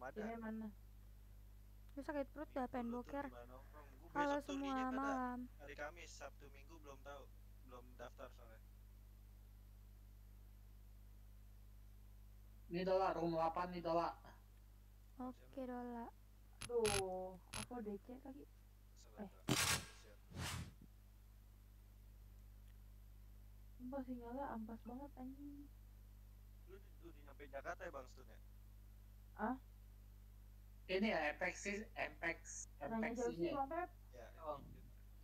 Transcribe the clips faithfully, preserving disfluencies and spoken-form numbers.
ada. Ini mana? Gue sakit perut dah, pengen Dulu tuh boker. di mana nongkrong. Gua Halo besok tuh semua, nginep ada malam. hari Kamis, Sabtu, Minggu belum tahu. Belum daftar soalnya. Ini dola room delapan nih dola. Oke, Dola. Tuh, aku D C lagi. Sebentar. Siap. Sumpah sinyalnya ampas banget anjing. Lu di- udah nyampe Jakarta ya Bang Stun ya? Ah? Ini ya Apex sih, Apex, Nanya Apex jauh sih ini. Bang Pep. Ya. Oh. ini.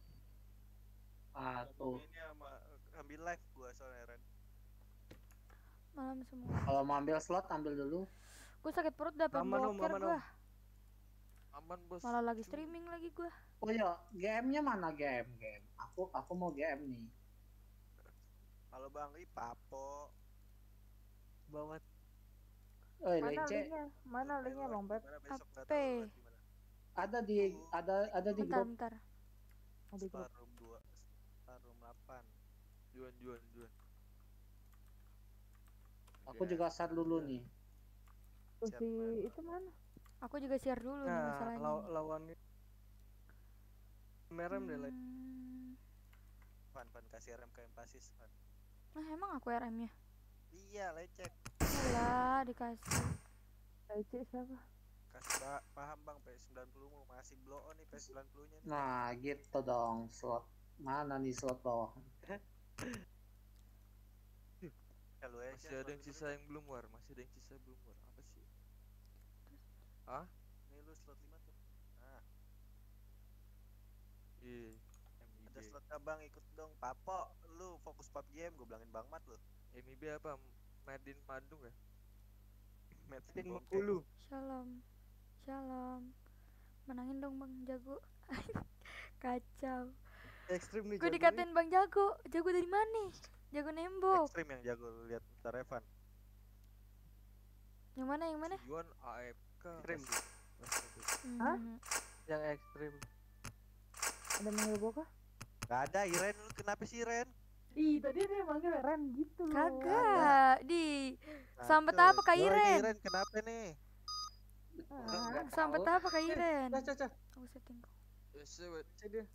Ah tuh. Ini sama ambil live gua soalnya Ren. Malam semua. Kalau mau ambil slot ambil dulu. Gue sakit perut dah, pengen Aman, Om, boker aman, gue. Aman bos. Malah lagi streaming lagi gue. Oh iya, G M-nya mana game? Game. Aku aku mau G M nih. Halo Bang, ih Papo. Banget. Oi, Mana Lece. linknya? Mana linknya Bang Pep? Gimana besok nggak Apa? tahu live di mana. Ada di ada ada di Bentar, grup. bentar. Oh, di grup. Star room dua, Star room delapan. Juan, juan, juan. Aku juga start dulu nih. Tuh Siap, si Bang. itu mana? Aku juga share dulu nih Nah, masalahnya. law lawannya merem deh like. Hmm. Pan, pan kasih rem ke empasis, Pan. Nah, emang aku R M-nya? Iya, lecek. Alah, dikasih. D C siapa? Kasih ba- paham Bang, P sembilan puluh mu masih blow on nih P sembilan puluh nya nih. Nah, gitu dong slot. Mana nih slot bawah? Kalau ya, Masih ada yang sisa yang belum war, masih ada yang sisa belum war. Apa sih? Ah? Nih lu slot lima tuh. Nah, Iya. ada M I B. slot Abang ikut dong. Papo, lu fokus pub game, gue bilangin Bang Mat lu. M I B apa? Madin Bandung ya? Metin Bengkulu. Shalom. Shalom. Menangin dong Bang Jago. Kacau. Ekstrim nih. Gue jago dikatain Bang Jago. Jago dari mana? Jago nembok. Ekstrim yang jago, lu lihat bentar Evan. Yang mana? Yang mana? nih. Juan A F K. Ekstrim. Hah? Hmm. Yang ekstrim. Ada manggil gua kah? Gak ada, Iren, lu kenapa sih Iren? Ih, tadi dia manggil Ren gitu loh. Kagak. Di Nah, Sambet tuh. apa Kak Yo, ini Iren? Iren kenapa nih? Ah, Sambet apa Kak Iren? Cah, cah, cah. Aku setting. Ya, sewet. Cah dia.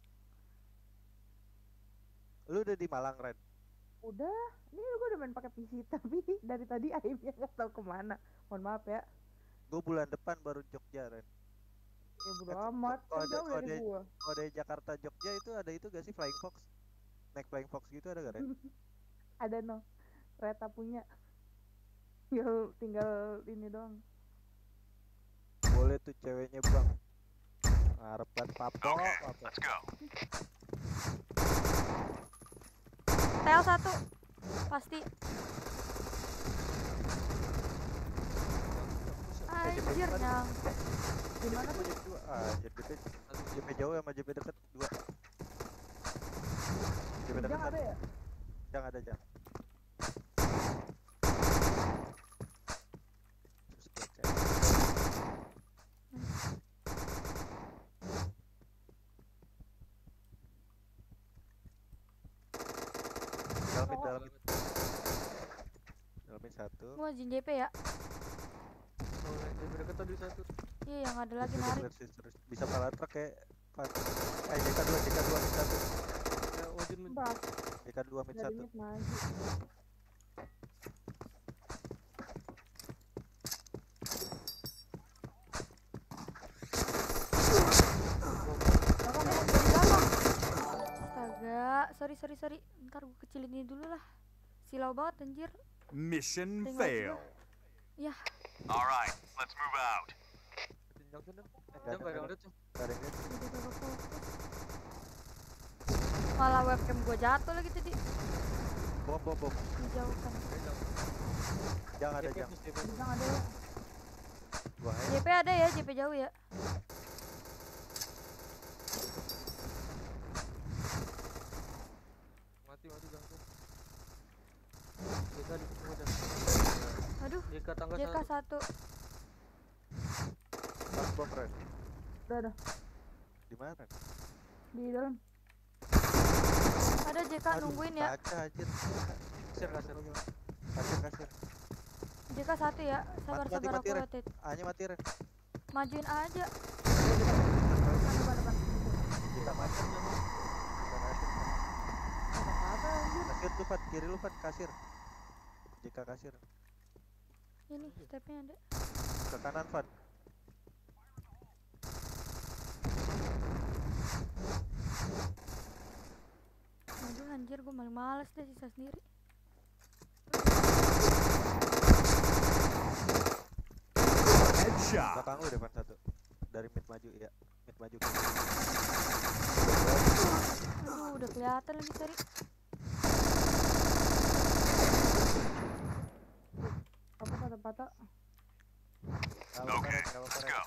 Lu udah di Malang, Ren? udah. Ini gua udah main pakai P C tapi dari tadi aimnya nggak tahu kemana. Mohon maaf ya. Gue bulan depan baru Jogja, Ren. Ya bodo Kan amat. kalau Kan ada- jauh kalau dari ada- gua. Kalau dari Jakarta Jogja itu ada itu gak sih Flying Fox? Naik Flying Fox gitu ada gak, Ren? Ada no. Kereta punya. Tinggal tinggal ini doang. Boleh tuh ceweknya, Bang. Ngarep kan Papo. Papo. T L satu. Pasti. Anjir nyang. Gimana tuh? J P dua. Ah, J P J P jauh sama J P deket dua. J P deket Jangan ada ya? jangan ada jangan. Terus gua cek. Dalamin, dalamin. Dalamin satu. Gua izin J P ya. Oh, yang lebih dekat tadi satu. Iya, yang ada lagi Terus, narik. terus, terus. Bisa pala truk kayak Van. Eh, J K dua, J K dua, mid satu. Ya, Odin men. Mbak, J K dua, mid dari satu. mid maju. Kakak mau dari belakang. Astaga, sorry sorry sorry. Ntar gua kecilin ini dulu lah. Silau banget anjir. Mission Tinggal fail. Ya, Alright, let's move out. Tinjau tinjau. Nggak Tinjau ada, nggak ada nggak ngeliat tuh. Nggak ada yang lihat. jadi kagak fokus. Malah webcam gua jatuh lagi tadi. Bom, bom, bom. Dijauhkan. Jangan ada J P jangan. plus, J P. Bintang ada ya? Gua J P ada ya, J P jauh ya. Mati mati langsung. J K di kemudian. Aduh, J K tangga J K satu. satu. pas bom, Ren. Udah ada. Di mana? Di dalam. Ada J K nungguin ya. Kaca anjir. Kasir kasir. Kasir, kasir. J K satu ya. Sabar Mati, mati, sabar mati, aku Ren. rotate. A-nya mati, Ren. Majuin aja. Depan, depan, depan. Kita macet ya, Bang. Kita macet. Kata-kata anjir. Kasir tuh, Fat. Kiri lu, Fat. Kasir. Jika kasir. Ini stepnya ada. Ke kanan, Fat. Aduh anjir, gue malah males deh sisa sendiri. Headshot. Belakang lu depan satu. Dari mid maju, ya. Mid maju. Aduh, udah kelihatan lagi, sorry. Apa kata-kata? Okay, let's go.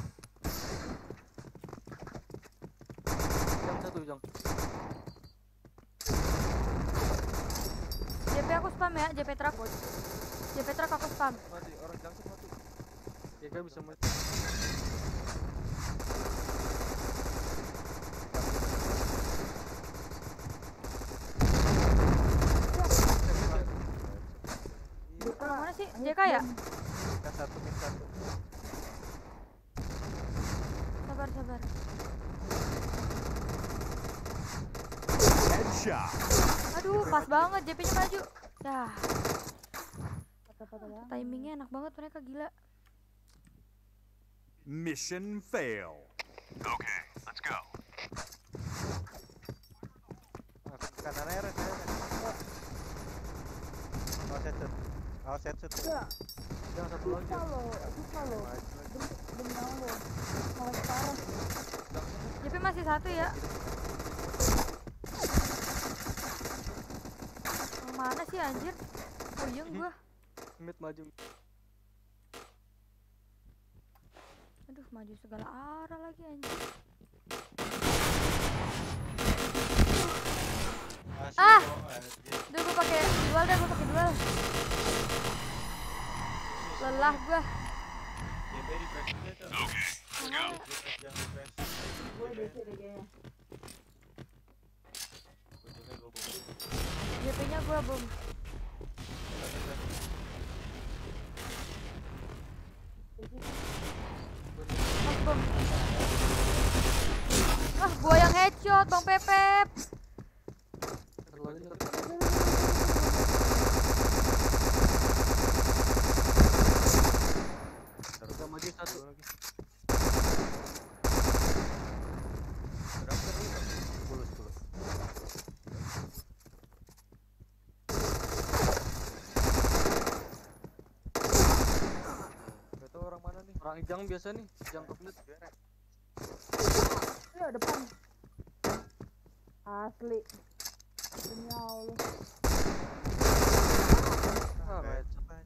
Jang satu jang. J P aku spam ya, J P truck. J P truck aku spam. Mati orang jang mati. Ya kan bisa mati. Orang mana sih? J K ya? Mid satu, mid satu. Sabar, sabar. Headshot. Aduh, pas banget J P-nya maju. Ya, Kata-kata ya. timingnya enak banget mereka, gila. Mission fail. Okay, let's go. Langsung ke kanan aja, Ren. Ayo, Ren. Awas headshot. Awas headshot. Ya, Jang satu lagi. susah lo, susah lo. Maju lagi. Demi, demi Allah. Malah parah. J P masih satu ya. Yang mana sih anjir? Puyeng gua. Mid maju. Aduh, maju segala arah lagi anjir. Ah! Duh, gua pakai dual deh, gua pakai dual. Lelah gua. Mana? Gue D C deh kayaknya. J P-nya gua bom. Mas bom. Ah, gua yang headshot, Bang Pepep. Satu lagi satu. Kita maju satu lagi. Berapa tadi? sepuluh, sepuluh. Gak tau orang mana nih. Orang jang biasa nih. Jang ke mid. Ya, depan. Asli. Demi Allah. Ah, Headshot, anjing.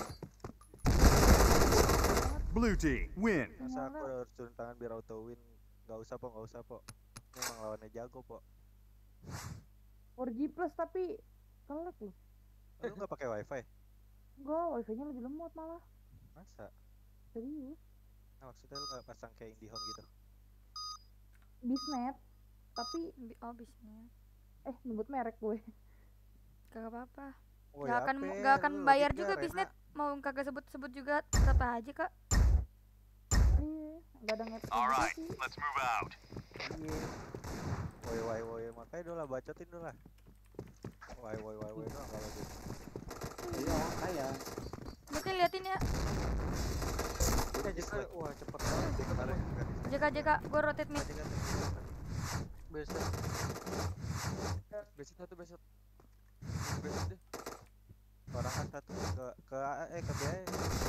Blue team win. Masa aku harus turun tangan biar auto win? Gak usah, Po. Gak usah, Po. Ini emang lawannya jago, Po. four G plus tapi kelek loh. Lu gak pakai wifi? Enggak, wifi-nya lebih lemot malah. Masa? Serius. Nah, maksudnya lu gak pasang kayak IndiHome gitu? Bisnet. Tapi Bi- Oh, bisnya. eh nyebut merek gue. Kagak apa-apa. Oh, Gak ya akan ape, gak akan lu bayar logika, juga Rena. bisnet. Mau kagak sebut-sebut juga tetap aja, Kak. Iya, enggak ada ngepet Alright, sih. let's move out. Iya. Woi, woi, woi, makanya dulu lah bacotin dulu lah. Woi, woi, woi, woi doang kalau gitu. Iya, kaya. Mungkin liatin ya. Udah just Jika, like wah cepet banget dia ketemu. J K J K, gua rotate mid. tadi kan Beset. Beset satu beset. Beset deh. orang kan satu ke ke A eh ke B aja.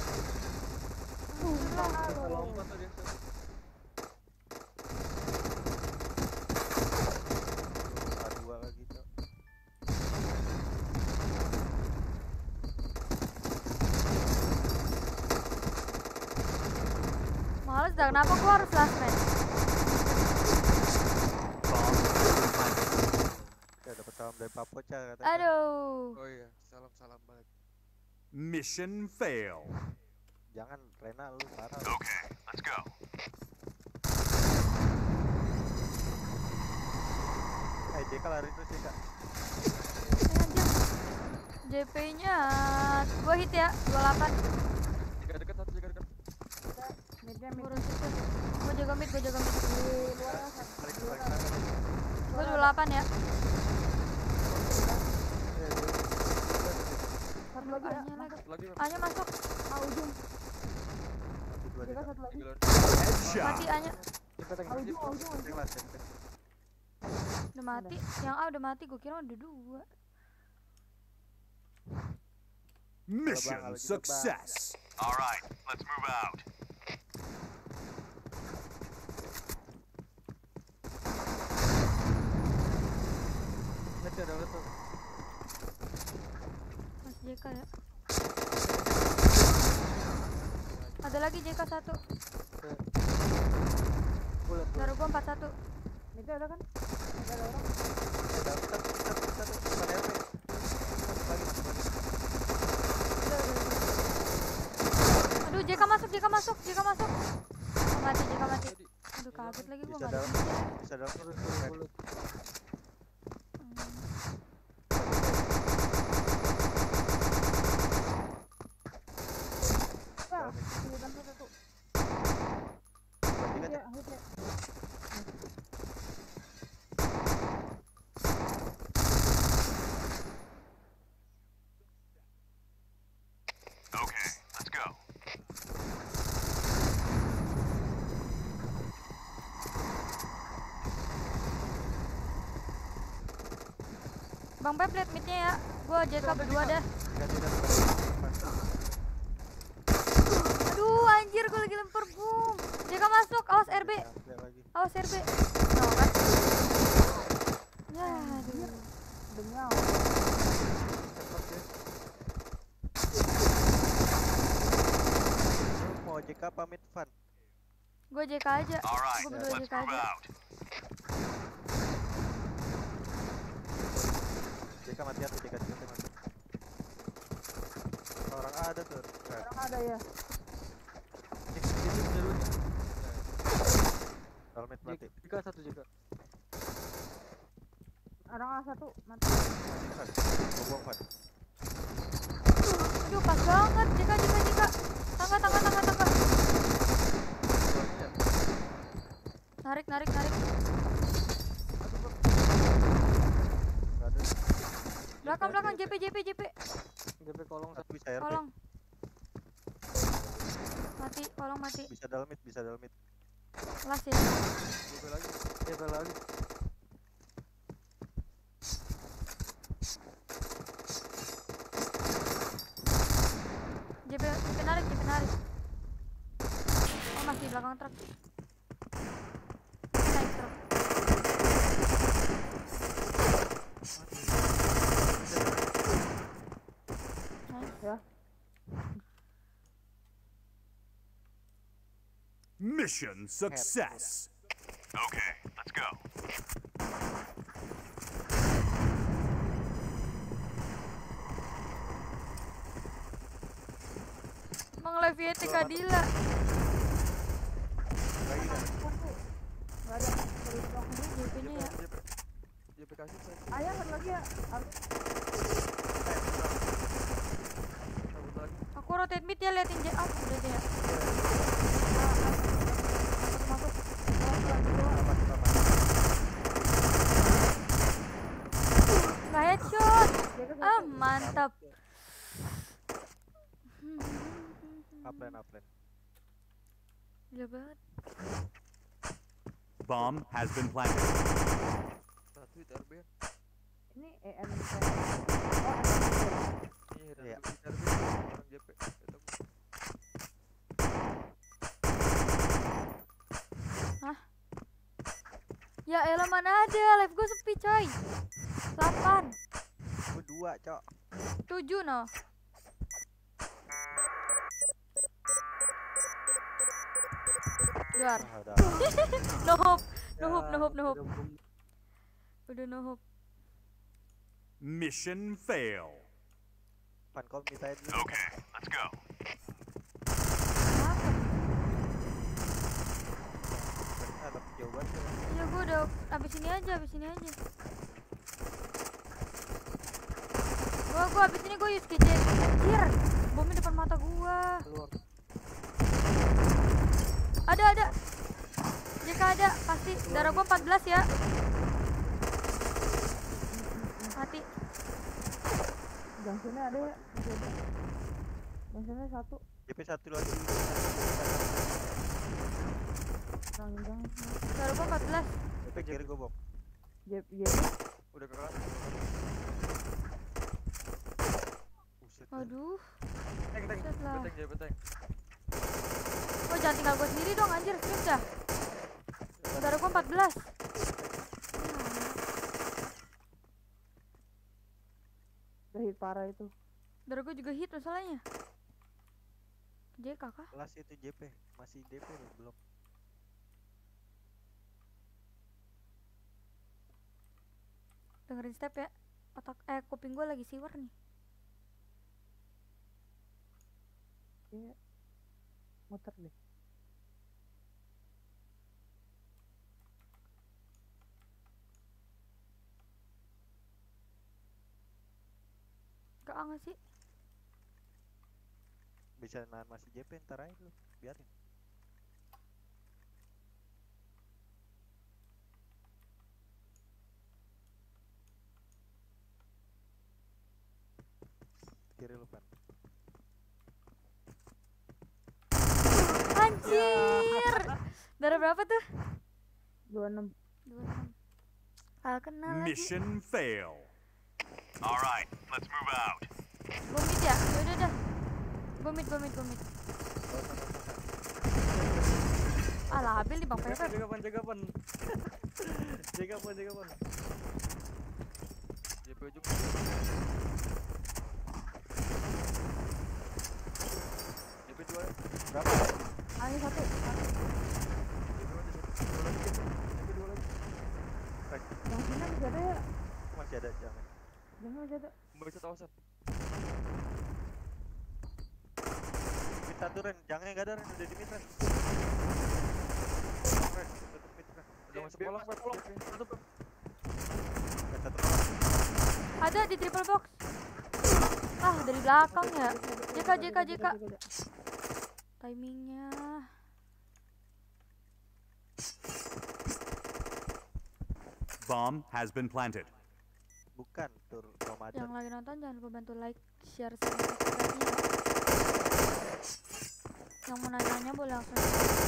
Kita lompat tadi satu. A dua lagi tuh. Males dah, kenapa gua harus last man? Ya dapat salam dari Papoca katanya. Aduh. Oh iya, salam salam balik. Mission fail. Jangan Rena lu parah. Okay, let's go. Eh J K lari terus J K. Eh, anjir. J P-nya gua hit ya, dua puluh delapan. Jika dekat satu jika dekat. Midnya mid. Ngurus itu. Gua jaga mid, gua jaga mid. Di luar lah, satu. Paling Di paling luar. kanan. Gua dulu delapan ya. Eh, dia- Satu lagi ya. A-nya lagi. Satu lagi Bang. A-nya masuk. Ah, ujung. Satu dua Jaga tiga. satu lagi. Gila, Headshot. Mati A-nya. cepet Ah, ujung, ah, ujung, ujung. kelas cepet. Udah mati. Yang A udah mati, gua kira udah dua. Mission Bang, juga, Bang. success. All right, let's move out. Lihat ada lihat tuh. Mas J K ya. Ada lagi J K satu. Bulat tuh. Baru gua empat satu. Midnya ada kan? Ada ada orang. Ada satu satu satu depan R P. Satu lagi satu lagi. Udah, udah, udah. Aduh, J K masuk, J K masuk, J K masuk. Oh, mati, J K mati. Aduh, kaget lagi gua Bisa nggak dalam ada. bisa dalam terus bulat. Ah, di depan tuh satu. Tiga Iya, hitnya. Okay, let's go. Bang Pep liat midnya ya. Gua J K berdua dah. tiga tiga. Aduh, anjir gua lagi lempar boom. J K masuk, awas R B. lagi. Awas R B. No, kan? Ya, aduh. Dengar. Cepet deh. Lu mau J K pamit Van. Gua J K aja. All right, Gua berdua J let's K move aja. out. J K mati hati J K J K mati. Orang A ada tuh. Nah, Orang ada ya. J K itu udah lu. Helmet mati. J K satu J K. Orang A satu mati. Mati Van. Gua buang Van. Aduh, pas banget. J K, J K, J K. Tangga, tangga, tangga, tangga. Buangnya. Narik, narik, narik. Enggak ada. Belakang, belakang. J P, J P, J P. J P kolong Satu bisa R P. Kolong. Mati, kolong mati. Bisa dalam mid, bisa dalam mid. Las ya. J P lagi. J P lagi. J P, J P narik, J P narik. Oh, masih belakang truk. Naik truk. Nice. Ya. Mission success. Okay, let's go. Mang Leviate Kadila. Lagi kan. Enggak ada. Dari belakang. J P-nya ya. J P. J P kasih saya. Ayah satu lagi ya. Harus Cabut lagi. Aku rotate mid ya, liatin J. Ah, udah J. masuk. Awas lagi dua. Aman, aman. Nggak headshot. Jaga satu. Ah, mantap. Upline, upline. Gila banget. Bomb has been planted. Satu hit R B. Ini E N P. Oh, Iya, dan Iya. hit R B. Orang J P. Ketemu. Ya elah, mana ada, live gue sepi coy. delapan, Gua dua, Cok. tujuh no. Duar. Ah, udah. No hope, no Ya, hope, no hope, no hope. udah belum- Udah no hope. Mission fail. Van kom mitain dulu. Okay, let's go. Kenapa? Ah, tapi jauh banget. ya. Iya gue udah abis ini aja, abis ini aja. Gua, gua abis ini gue use kitchen. Anjir, bomnya depan mata gua. keluar. mati. Darah gua empat belas ya. Mati. Jangkauannya ada ya? Masih ada. Jangkauannya satu. J P satu lagi. Rangjang. Darah gua empat belas. J P kiri gua bok. Jep, jep. Udah ke kelas. Buset. Aduh. Tank, tank. Buset lah. Beteng, J P tank. Oh jangan tinggal gua sendiri dong anjir. Serius dah. Darah gua empat belas. Udah hit parah itu. Darah gua juga hit masalahnya. J K kah? Kelas itu J P. Masih D P loh, belum. Dengerin step ya. Otak eh kuping gua lagi siwer nih. Iya. Muter deh. Gak nggak sih? Bisa nahan masih J P ntar aja lu. Biarin. Kiri lu Pan. Anjir. Darah berapa tuh? dua puluh enam. dua puluh enam. Ah kena lagi. Mission fail. All right, let's move out. Bomit ya? Yaudah dah. Bomit, bomit, bomit. Ah labil nih Bang Jaga Pepep. jaga pan, jaga pan. Jaga pan, jaga pan. J P ujung. J P dua. Berapa? Ah, ini satu. Satu. J P dua lagi. Jangkauannya masih ada ya? Masih ada jangan. Jangan masih ada. Mbak bisa tawasan. Kita tuh Ren, jangan enggak ada Ren, udah di mid Ren. Ren, tutup mid Ren. Udah masuk kolong, Pep. Kolong. Tutup, Pep. Ren, satu kolong. Ada di triple box. Ah dari belakang ya. J K, J K, J K. Timingnya. Bomb has been planted. Bukan tur Ramadan. Yang lagi nonton jangan lupa bantu like, share, sama subscribe ya. Yang mau nanya-nanya boleh langsung.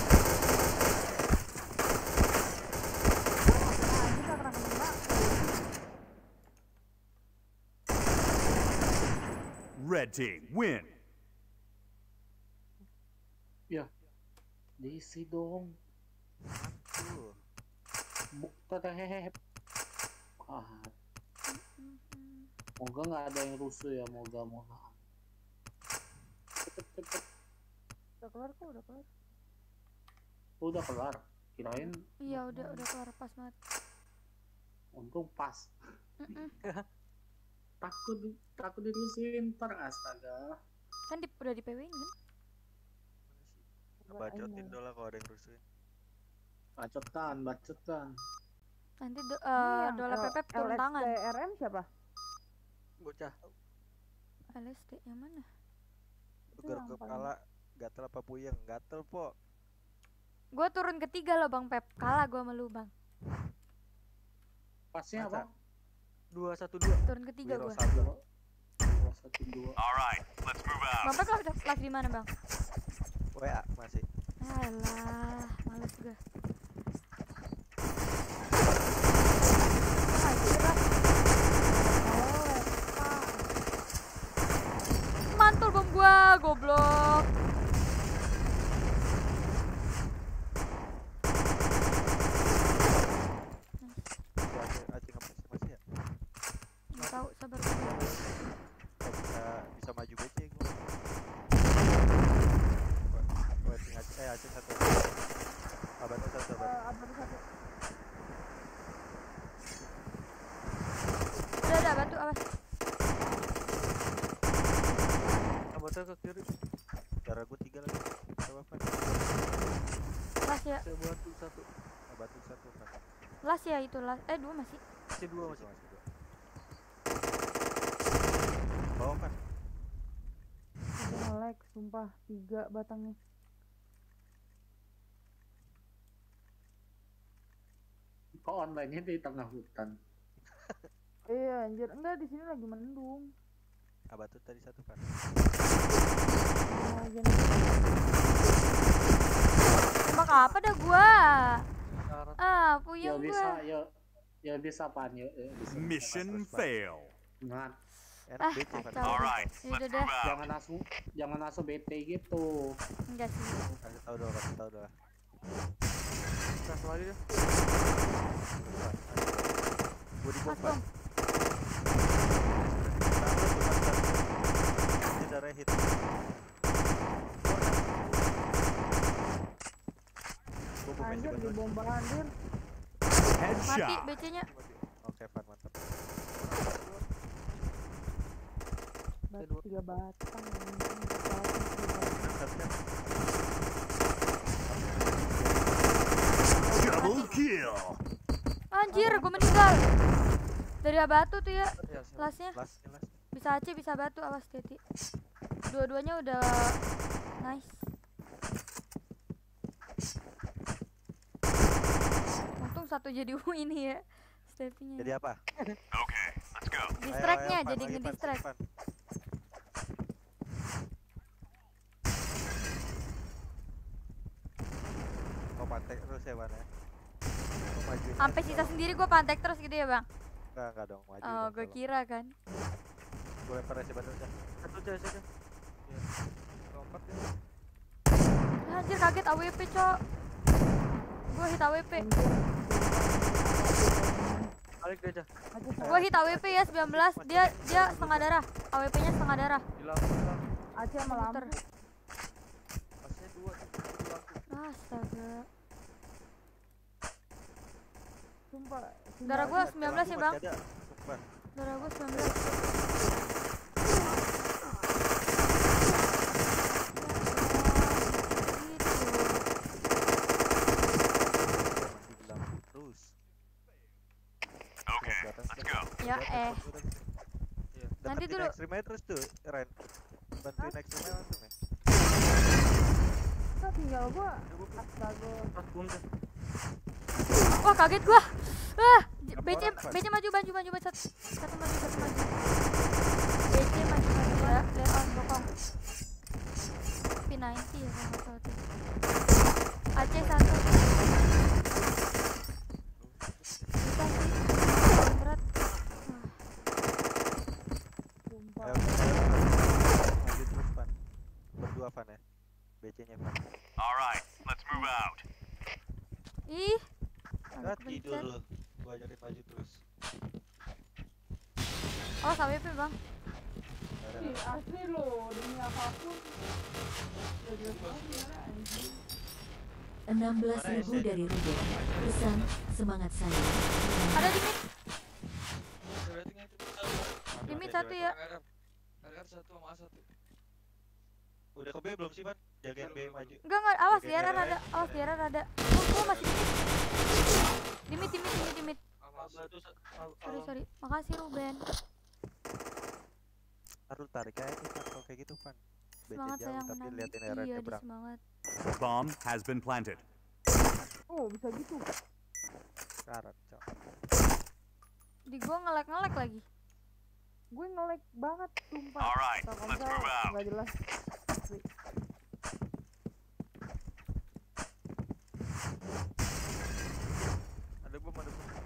Ah, ini tak pernah kena. Red team win. Ya. Diisi dong. Tuh. Bukta teh. Ah, moga nggak ada yang rusuh ya, moga moga. Cepet cepet. Udah keluar kok, udah keluar. Oh, udah kelar. Kirain Iya udah udah keluar pas banget. untung pas. Mm-mm. Takut takut dirusuhin ntar, astaga. Kan di, udah di P W-in kan? Bacotin dulu lah kalau ada yang rusuhin. Bacotan, bacotan. Nanti do, Ini uh, yang Dola L- Pepep turun tangan. L S T R M siapa? Bocah. L S D yang mana? Itu Tugar yang kepala gatel apa puyeng? Gatel po. Gue turun ketiga loh Bang Pep. Kalah gue sama lu Bang. Pasnya Masa? apa? Dua satu dua. Turun ketiga Wiro gue. satu. Dua satu dua. All right, let's move Bang out. Pep live, live di mana Bang? W A masih. Alah, males gue. Mantul bom gua, goblok. Itu Aceh Aceh nggak masih masih ya? Nggak tahu, sabar dulu. Nggak bisa bisa maju B C gua. Waiting Aceh eh Aceh satu. Abad satu abad. Eh, abang satu. Udah ada batu awas. Abotnya ke kiri. Darah gua tiga lagi. Coba Pan. Las ya, Saya buat satu. Abad satu Pan. las ya itu las. Eh dua masih. Masih dua Masih masih. masih dua. Bawa kan? Udah nge-lag, sumpah. Tiga batangnya. Kok online-nya di tengah hutan? Iya anjir, enggak di sini lagi mendung. Apa tuh tadi satu kan? Nah, gini. Tembak apa dah gua? Syarat Ah, Ya puyeng bisa, gua. ya ya bisa pan ya. ya bisa. Mission fail. Ngat. Enak Ah, B C Van. kacau. Alright, Udah let's dah. move out. Jangan langsung jangan langsung B T gitu. Enggak sih. Kasih tahu dulu, kasih tahu dulu. keras lagi dah. Gue di Mas bom. bom. Ini udah rehit. Gua bom Anjir aja, di Bang. bomba anjir. Mati Headshot. B C-nya. Oke, Van, mantap. Batu tiga batang anjing, empat batang, tiga batang. Double kill. Anjir, gua meninggal. Dari batu tuh ya. Ya, siap. Lasnya Last, last. bisa Aceh, bisa batu, awas hati. Dua-duanya udah nice. Untung satu jadi ini ya. Steppingnya. Jadi apa? Okay, let's go. Distract-nya Ayo, ayo, jadi Van, lagi, Van, nge-distract. Van. Oh, pantek terus ya, Van ya. Oh, majuin Sampai aja sisa dong. sendiri gua pantek terus gitu ya, Bang. Enggak, enggak dong, maju Oh, dong, gue tolong. kira kan. Gue lempar aja batu aja. Satu aja, satu. Iya. Lompat ya. Ah, anjir kaget A W P, Cok. Gua hit A W P. Balik dia aja. Aja Gua hit A W P ya sembilan belas. Dia dia setengah darah. A W P-nya setengah darah. Hilang, hilang. Aceh sama Muter. lampu. Pasnya dua tuh. Hilang. Astaga. Sumpah. Darah gua Ada, sembilan belas ya, lampu Bang. masih ada. Sumpah. Darah gua sembilan belas. Masih di lampu terus. Okay, Ke atas let's dah. go. Ya Udah, eh. udah, udah. Iya. Nanti Deketin dulu. ekstrimnya terus tuh, Ren. Bantuin ekstrimnya langsung ya. Kok tinggal gua. Astaga. Pas bom dah. Wah, kaget gua. Ah, Berapa B C orang, Van? B C maju maju maju maju satu. Satu maju satu maju. B C maju maju ya. Lihat on bokong. P sembilan puluh ya kalau nggak salah tuh. Aceh satu. Bisa sih. Berat. Wah. Sumpah. Ayo, ayo. Maju terus, Van. Berdua, Van ya. B C-nya, Van. Alright, let's move out. Ih. Ah, Agak tidur kepencet. lu. Gua ajarin maju terus. Oh, A W P, Bang. Ada, Ih, ada. asli lo demi apapun. Ya jelas banget gimana, anjing. enam belas ribu dari Ruben. Pesan semangat saya. Ada di mid. Berarti nggak itu bisa. Di mid Ada, satu ada. ya. R R. R R satu sama A satu. Udah ke B belum sih, Van? Jagain B maju. Enggak enggak, awas Oke, di R R daerah ada. ya. Awas di R R ada. Oh, gua masih di mid. Di mid, di mid, di mid, di mid. Sama batu sa- al- Sorry, alam. sorry. Makasih, Ruben. Harus tarik aja tuh, Van. Kalau kayak gitu, Van. B C Semangat jauh, sayang tapi menang. liatin R R Iya, di nyebrang. semangat. Bomb has been planted. Oh, bisa gitu. Karat, Cok. Di gua ngelek-ngelek lagi. Gue nge-lag banget, sumpah. Alright, Telkomsel let's move out. nggak jelas. Asli. Ada bom, ada bom.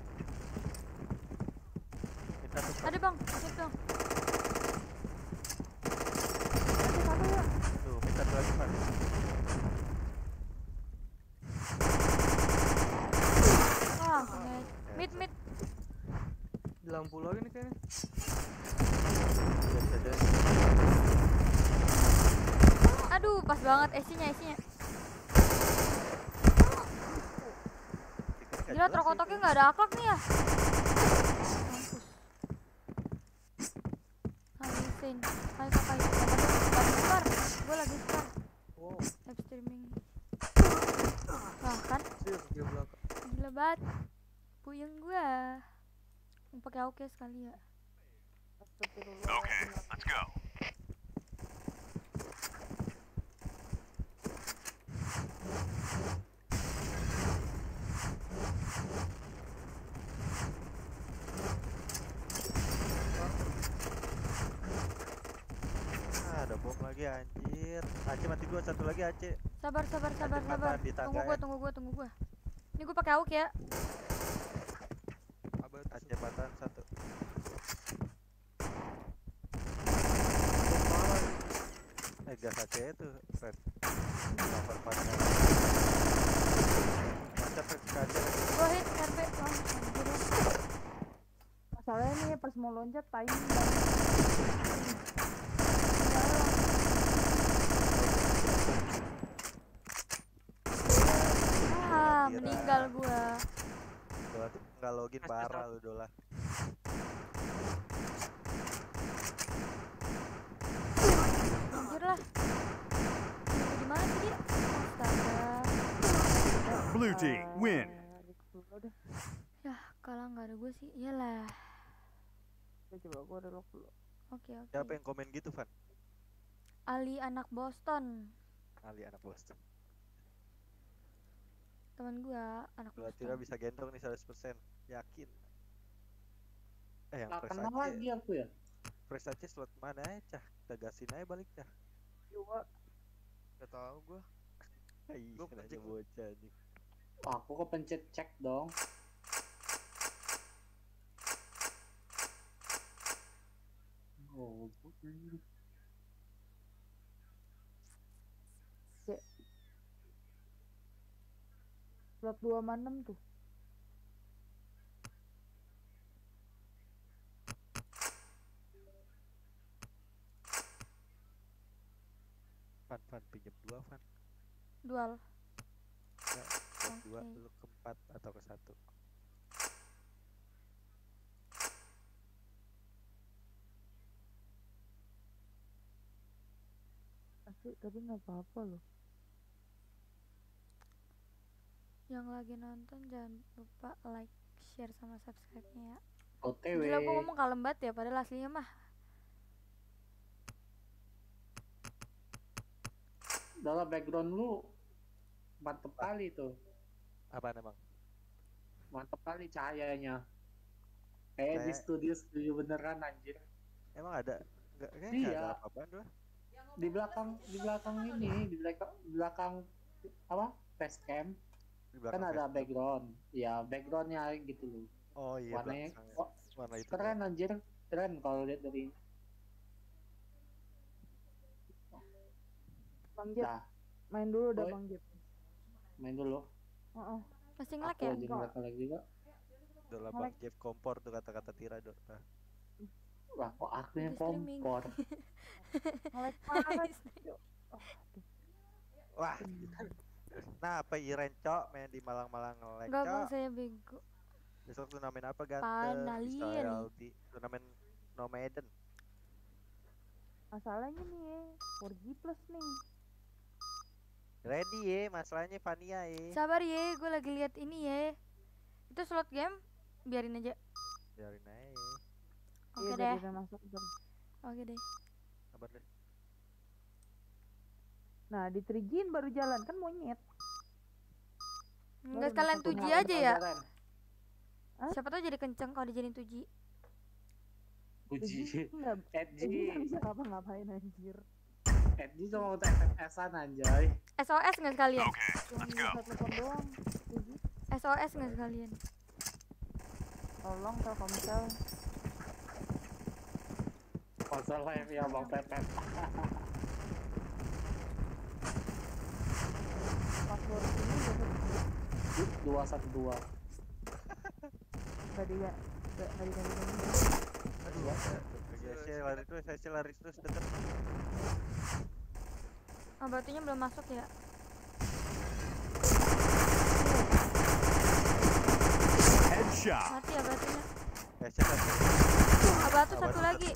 Kita tuh, Van. Ada, Bang. Cek dong. Aceh satu ya. Tuh, minta tuh lagi, Van. Wah, nge- mid mid. Di lampu lagi nih kayaknya. Biasa aja. Aduh, pas banget S C-nya, S C-nya. Gila, trokotoknya nggak ada akhlak nih ya. Mampus. Habisin. Hai kakak itu lagi star. Gue lagi star. Wow. Live streaming. Wah kan, Serius dia belakang. gila banget. Puyeng gua. Mau pakai A W P sekali ya. Astagfirullah. Okay, let's go. lagi anjir. Aceh mati dua, satu lagi Aceh. Sabar sabar sabar Aceh sabar. patahan di tangga Tunggu gua ya. tunggu gua tunggu gua. Ini gua pakai AUK ya. Abah tuh Aceh patahan satu. Eh gas Aceh itu Fred. Lapar patahan. Macet Fred ke Aceh lagi. Gua hit R P. Oh, anjir. Masalahnya nih pas mau loncat timing dan Ah, Kira. meninggal gua. Dola tuh nggak login parah lu Dola. Anjir lah. Tunggu di mana sih dia? Astaga. Blue team win. dulu deh. Ya, kalau nggak ada gue sih, iyalah. Coba coba gua reload dulu. Oke, oke. Siapa yang komen gitu Van? Ali anak Boston. Ali anak Boston. Teman gua anak Dola Boston. Tira bisa gendong nih seratus persen. Yakin. Eh yang Nah, Fresh kenal Aceh. lagi aku ya. Fresh Aceh slot mana ya Cah? Kita gasin aja balik Cah. Dua. Gak tau gua. Ih, Gua nanya kencing. bocah nih. Wah, aku kepencet cek dong. Oh, Slot dua sama enam tuh. Van Van pinjam dua Van. Dual. Ya, slot dua Oke. lu ke empat atau ke satu. Asli tapi nggak apa-apa loh. Yang lagi nonton jangan lupa like, share sama subscribe-nya ya. O T W. Gila gua ngomong kalem banget ya, padahal aslinya mah. Dalam background lu mantep kali tuh. Apaan emang? Mantep kali cahayanya. Kayak di Kayak- studio studio beneran anjir. Emang ada? Enggak, kayaknya nggak Iya. ada apa-apaan lah. Di belakang di belakang ini, di belakang di belakang apa? Facecam Di kan belakang ada Facebook. background. Ya, backgroundnya gitu loh. Oh iya Warnanya belakangnya. kok Warna itu. keren anjir. Keren kalau lihat dari ini. Bang Jet, Nah, main dulu dah Boy. Bang Jet. main dulu. Heeh. Masih nge-lag Aku ya? aja ngeliat lagi juga. Dola Melek. Bang Jeff kompor tuh kata-kata Tira do. Nah, Wah, kok aku yang Lagi streaming. kompor. Ngelek banget. wah. Nah, apa Iren Cok main di Malang-Malang ngelek Enggak bang, Cok. saya bego. Besok turnamen apa ganteng? Finally. Israel di turnamen Nomaden. Masalahnya nih ya, four G plus nih. Ready ya, masalahnya Fania ya. Sabar ye, gue lagi lihat ini ye. Itu slot game, biarin aja. Biarin aja. Oke Iya, deh. biar udah masuk udah. Oke deh. Sabar deh. Nah, di Trigin baru jalan kan monyet. Enggak Baru sekalian masuk tuji ke aja ya. Keren. Hah? Siapa tahu jadi kenceng kalau dijadiin tuji. Puji. Enggak, Edgy. Trigin nggak bisa ngapa-ngapain anjir. Edgy cuma untuk F F S-an anjay. S O S nggak sekalian? Cuma bisa telepon doang. Trigin. S O S nggak sekalian? Tolong Telkomsel. Konsol live ya Bang Pepet. Password ini udah dua satu dua. nggak dia nggak nggak diganti-ganti. Aduh, ya, saya lari terus, saya sih lari terus deket. Oh, batunya belum masuk ya? Headshot. Mati ya batunya. Ya, saya lari. Ah, batu satu lagi.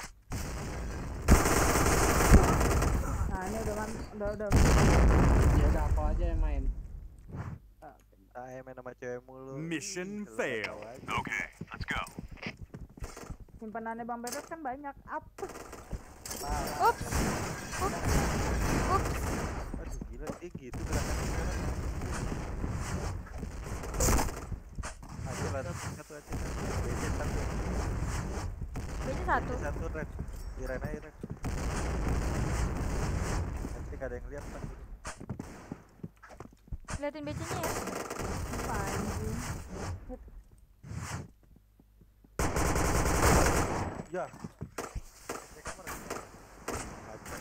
Nah, ini udah man, udah udah. Ya udah aku aja yang main. Saya main sama cewek mulu. Mission Ih, lu fail. tahu aja. Okay, let's go. Simpenannya Bang Bebek kan banyak. Apa? Parah. Ups. Ups. Ups. Aduh gila, dia gitu gerakannya sekarang. Aduh, lari satu aja. B C satu. B C satu. B C satu red. Iren aja red. gak ada yang lihat kan. Liatin B C-nya ya. Apa anjing? Ya. Cek kamar. Baca.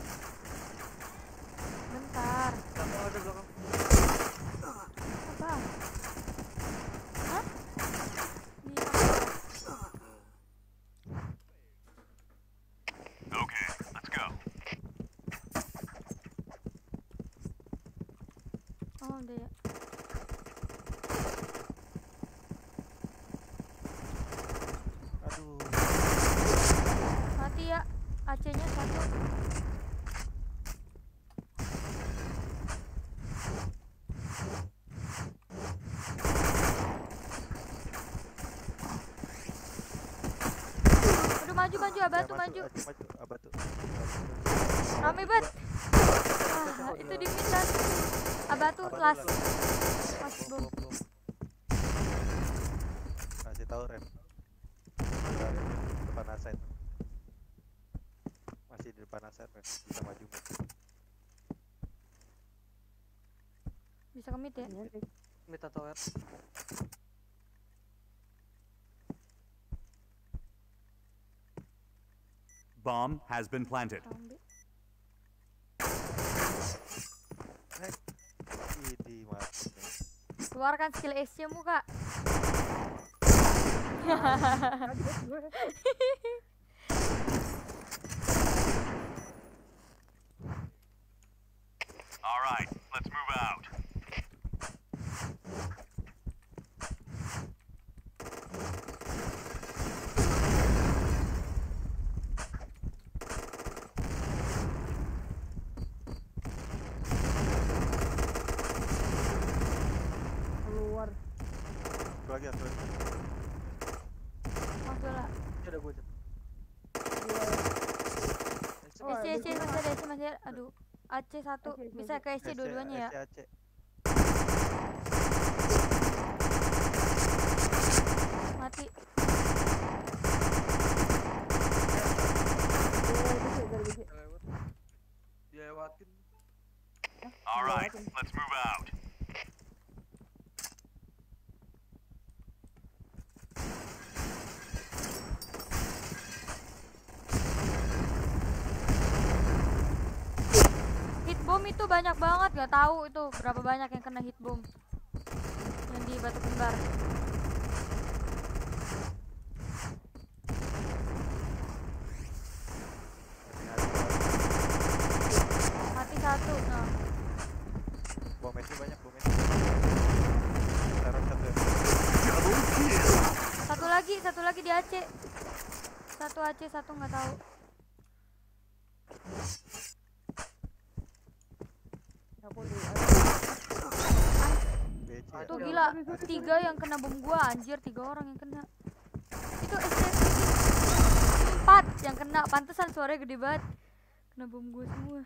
Bentar. Belakang ada belakang. Apa? Hah? Di Okay, let's go. Oh, udah ya. Aduh. Mati ya. A C-nya satu. Aduh, maju maju abatu Ya, maju. masuk, maju, abatu. Rame banget. Ah, itu di mid kan. Abatu Abatu last. last. Last Belum, bom. belum, belum. Kasih tahu Ren. Udah, Ren, depan aset. Masih di depan aset Ren. Bisa maju. Bisa ke mid ya. Iya, Dik. Mid atau R? Bomb has been planted. Ambil. Ini mati. Keluarkan skill S C-mu, Kak. Kaget gue. All right, let's move out. Keluar. Satu lagi, satu lagi. Mas bola. Ini ada bocah. Oh, S C S C ada masih ada S C masih ada. Aduh. A C satu. A C, Bisa ke S C dua-duanya ya. S C, A C. Mati. Dari B C, dari B C. Dia lewat. Dilewatin. All right, let's move out. Hit bom itu banyak banget, gak tahu itu berapa banyak yang kena hit bom. Yang di batu kembar. Mati satu. Nah, Bom Messi banyak, bom Messi. Taruh satu ya. Double kill. satu lagi, satu lagi di A C. Satu A C, satu nggak tahu. Aku di B C ya. Tuh gila, tiga yang kena bom gua, anjir, tiga orang yang kena. Itu S C empat yang kena, pantesan suaranya gede banget. Kena bom gua semua.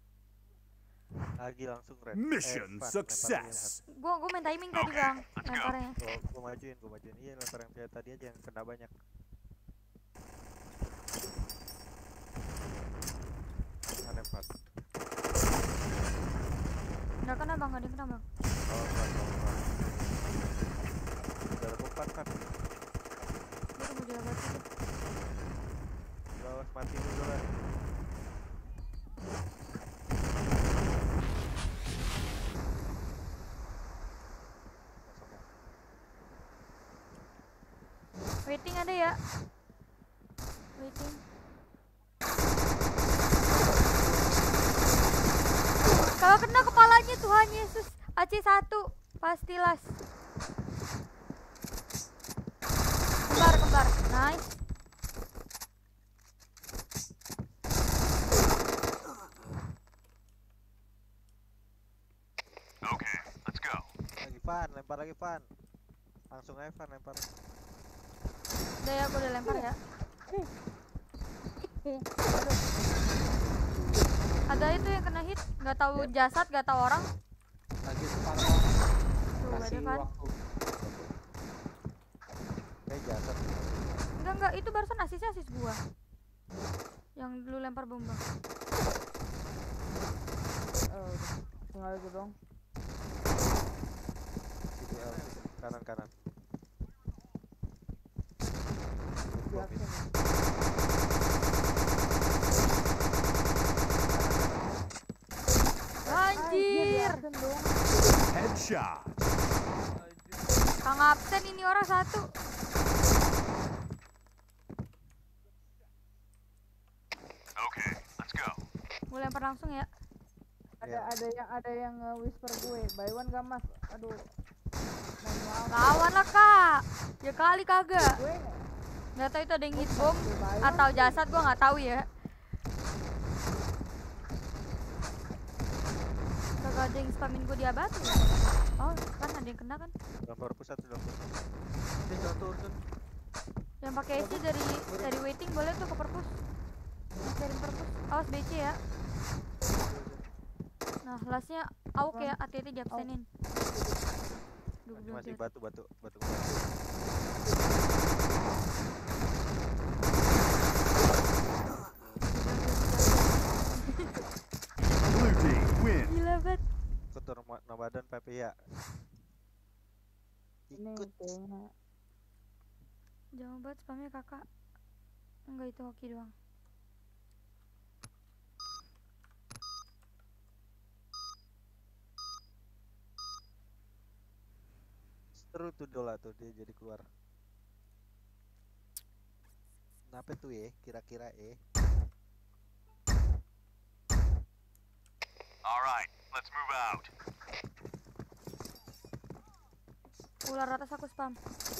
Lagi langsung Ren. Mission Eh, Van, success. Gua gua main timing tadi, Bang, lemparnya. lempar yang lihat. Gua, gua majuin, gua majuin. Iya, lempar yang kayak tadi aja yang kena banyak. Nah, lempar. Nggak kena, Bang, nggak ada yang kena, Bang. Oh, Van, oh, Van. Udah ada empat kan. Gua tunggu dia batu. Awas mati dulu lah. Kosong ya. Waiting ada ya? Waiting. Kalau kena kepalanya Tuhan Yesus, A C satu pasti las. Kembar kembar, nice. Okay, let's go. Lagi Van, lempar lagi Van. Langsung aja Van lempar. Udah ya, gua udah lempar ya. Ada itu yang kena hit, nggak tahu jasad, nggak tahu orang. Lagi separuh. Tuh ada Kasih kan? waktu. Kayak jasad. Enggak enggak, itu barusan asisnya asis gua. Yang dulu lempar bom, Bang. tinggal itu dong. Situ L, situ. Kanan kanan. Yakin. Anjir. Yakin dong. Headshot. Kang absen ini orang satu. Okay, let's go. Gue lempar langsung ya. Ada Iya. ada yang ada yang nge-whisper gue. Buy one gak mas? Aduh. Mohon maaf. Lawan lah kak. Ya kali kagak. Gue nggak- Nggak tahu itu ada yang hit bomb gue buy one atau sih. jasad gue nggak tahu ya. Kagak ada yang spamin gue di abadi ya. Oh kan ada yang kena kan. Nomor pusat nomor pusat. Ini jatuh Ursun. Yang pakai S C dari dari waiting boleh tuh ke perpus. Cariin perpus. Awas B C ya. Nah lastnya Auk ya, hati-hati diabsenin. Duh, Masih, duh, masih duh. batu batu batu batu. Blue team win. Gila banget. Ikut tuh Rama- Ramadan P P ya. Ini Ikut. kayaknya. Jangan banget spamnya kakak. Enggak itu hoki doang. Seru tuh Dola tuh dia jadi keluar. Kenapa tuh ya? Kira-kira eh. All right, let's move out. Ular atas aku spam.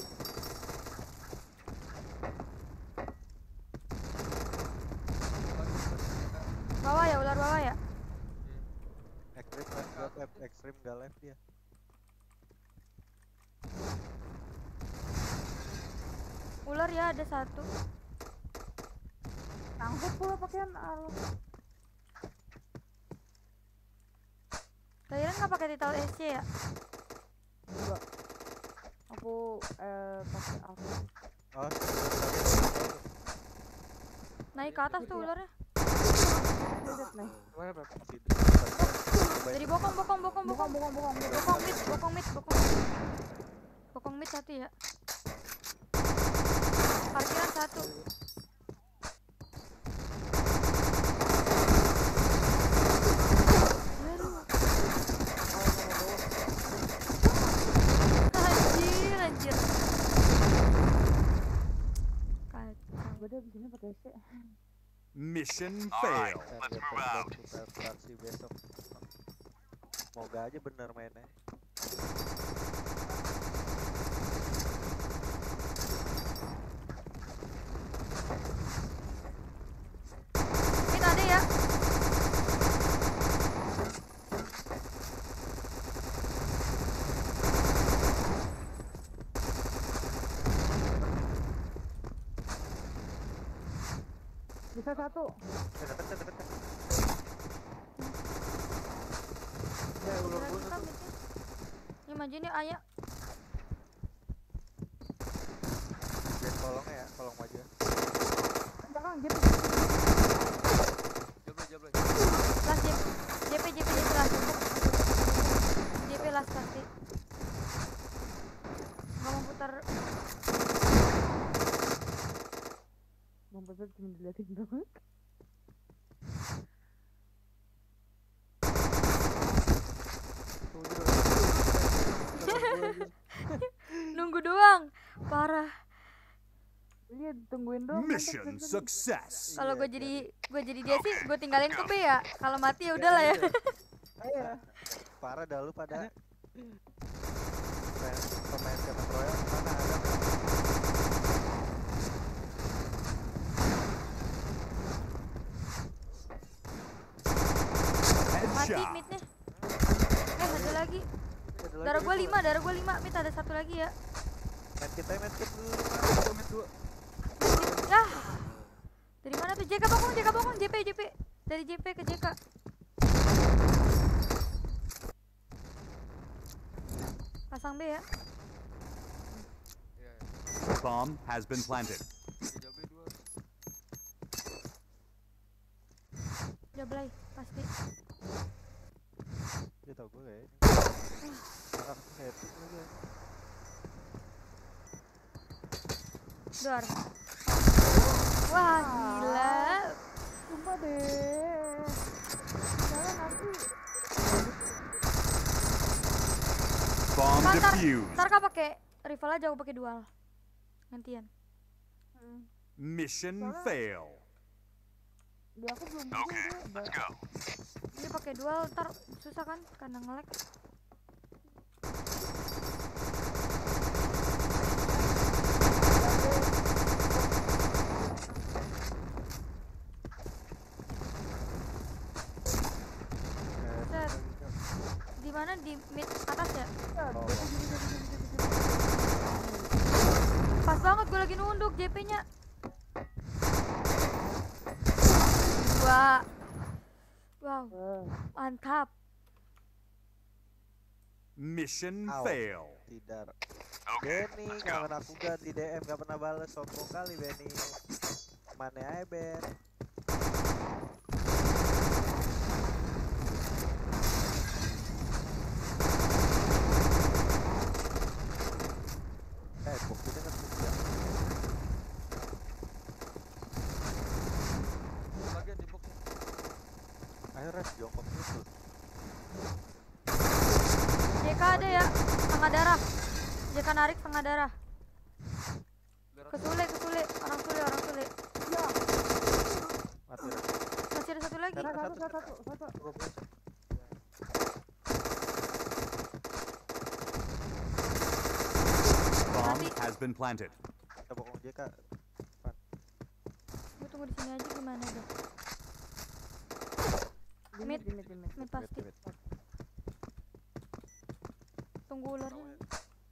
Bawah ya, ular bawah ya. Ekstrim gak left, ekstrim gak left dia. Ular ya ada satu. Tangkap pula pakaian Allah. Kalian nggak pakai title S C ya? Enggak. Aku eh pakai aku. Oh, Naik ke atas tuh ularnya. Lihat nih. Gimana Beb? Dari bokong, bokong, bokong, Bokong bokong. bokong bokong. Bokong mid, bokong mid, bokong mid. Bokong mid satu ya. Parkiran satu. Aduh. Anjir, anjir. Kacau. Gue di sini pakai C. Mission All right, failed. let's Let's move move out. Versi besok. Semoga aja bener mainnya. Mid ada ya. Bisa satu. Eh, deket deket deket. Ya ular Lagi gua kita tuh. midnya. Ini maju nih ayah. Lihat kolongnya ya, kolong maju. Belakang J P. Jablay, jablay. Last J P, J P, J P, J P last. J P last pasti. Nggak mau putar. Mampus banget cuma diliatin doang. Tuh, dia udah- Nunggu doang. Parah. Iya tungguin doang. Mission mantap, mantap. success. Kalau Iya, gue jadi gue jadi dia sih gue tinggalin ke B ya. Kalau mati ya Iya, udahlah ya. iya. Iya. Parah dah lu pada. Pemain pemain Battle Royale mana ada? Mati Headshot. midnya. Eh ada lagi. Ada lagi Darah gue nih, lima, darah gue lima. Mid ada satu lagi ya. Main kita main kita dulu. Gua mid dua. Mid. Ya. Dari mana tuh? J K bokong, J K bokong, J P, J P. Dari J P ke J K. Pasang B ya. Iya, Bomb has been planted. ya. Jablay dua. Jablay pasti. Dia tahu Ah, epic lagi ya. Dor. Wah, gila. Sumpah deh. Jalan nanti. Bomb Ntar, defused. ntar kau pakai rifle aja, aku pakai dual. Gantian. Hmm. Mission Soalnya- fail. Di aku belum bisa Okay, deh. let's go. Ini pakai dual, ntar susah kan karena nge-lag. Eh, Set. lagi, Kak. Di mana di mid atas ya? Oh, Pas banget gue lagi nunduk J P-nya. Wah. Wow, Eh, mantap. Mission Ow. fail. tidak. Okay, Benny, let's go. kawan aku ganti D M gak pernah bales, sombong kali Benny. Mana aja Ben? Eh, buktinya kan tidak. Lagi di box. Ayo Res, jongkok dulu. J K ada ya, setengah darah. J K narik setengah darah. Darah. Kesule, kesule, orang sule, orang sule. Ya, Mati Res. Masih ada satu lagi. Satu, satu, satu, satu, satu, satu. Gua bocor. Bomb Mati. has been planted. Kita bokong J K. Gue tunggu di sini aja gimana deh. Di Mid. mid, di mid, di mid. Mid pasti. Mid, mid. Tunggu ularnya. Udah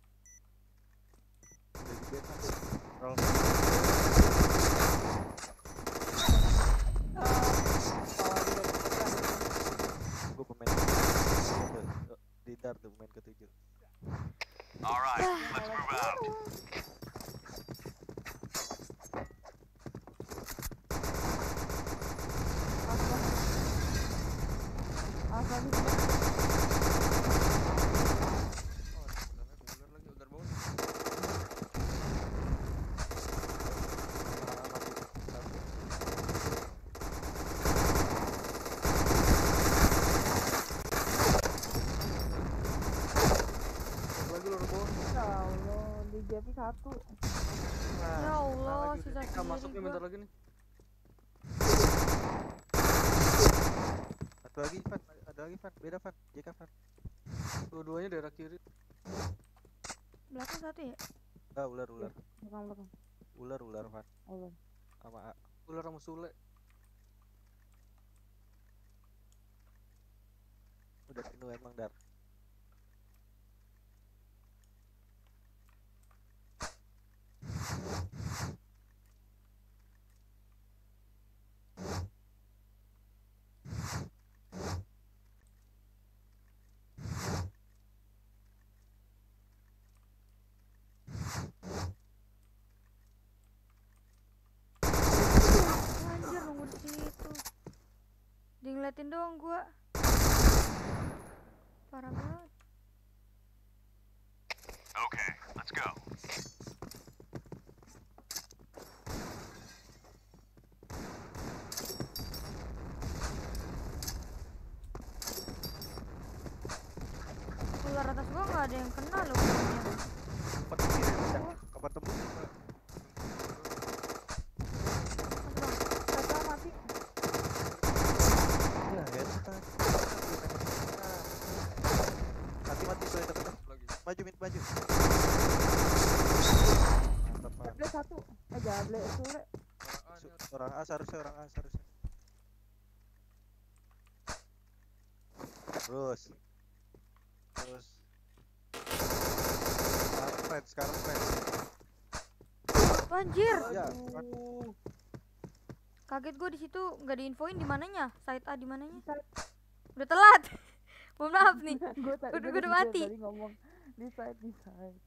di bed nanti. Roll. Gue pemain ketujuh. Di dar tuh pemain ketujuh. All right, let's move out. Asal di Oh, ada ular lagi, ular bawah. Lagi ular bawah. Ya Allah, di J P satu. Ya Allah, Lagi, susah Kita masuknya sendiri bentar gua. lagi nih. Satu lagi Van, ada lagi Van, beda Van, J K Van. Dua-duanya daerah kiri. Belakang satu ya? Ah, ular ular. Belakang, belakang. Ular ular Van Allah. sama A. Ular sama Sule. Udah penuh emang dar. Anjir nunggu di situ. Dia ngeliatin doang gua. Parah banget. Okay, let's go. Ular atas gua nggak ada yang kena loh. ularnya. Empat kiri bisa. Kapan tembus? Mas Bang, Satu mati. Ya, headshot. Mati mati tuh itu kan. Lagi. Maju mid maju. Mantap Van. Jable satu. Eh, jable Sule. Orang A nih, Su- Orang A seharusnya orang A seharusnya. Terus. Terus. Sekarang friends, sekarang friends. anjir. Ya, Van. Kaget gua di situ nggak diinfoin di mananya. Site A di mananya? Side. Udah telat. Mohon maaf nih. Gue tadi Udah- gua udah dari- mati. Tadi ngomong di side, di side.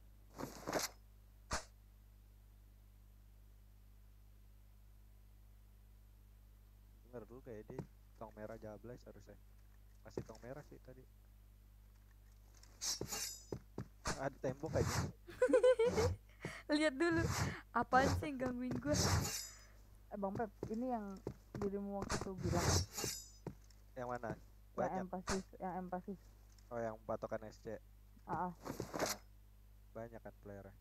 Bener dulu kayak dia tong merah jablay seharusnya. Masih tong merah sih tadi. Ada tembok aja. Lihat dulu. Apaan sih yang gangguin gua? Eh Bang Pep, ini yang dirimu waktu itu bilang Yang mana? yang Banyak. empasis, yang empasis. Oh, yang patokan S C. Ah, ah, Banyak kan playernya.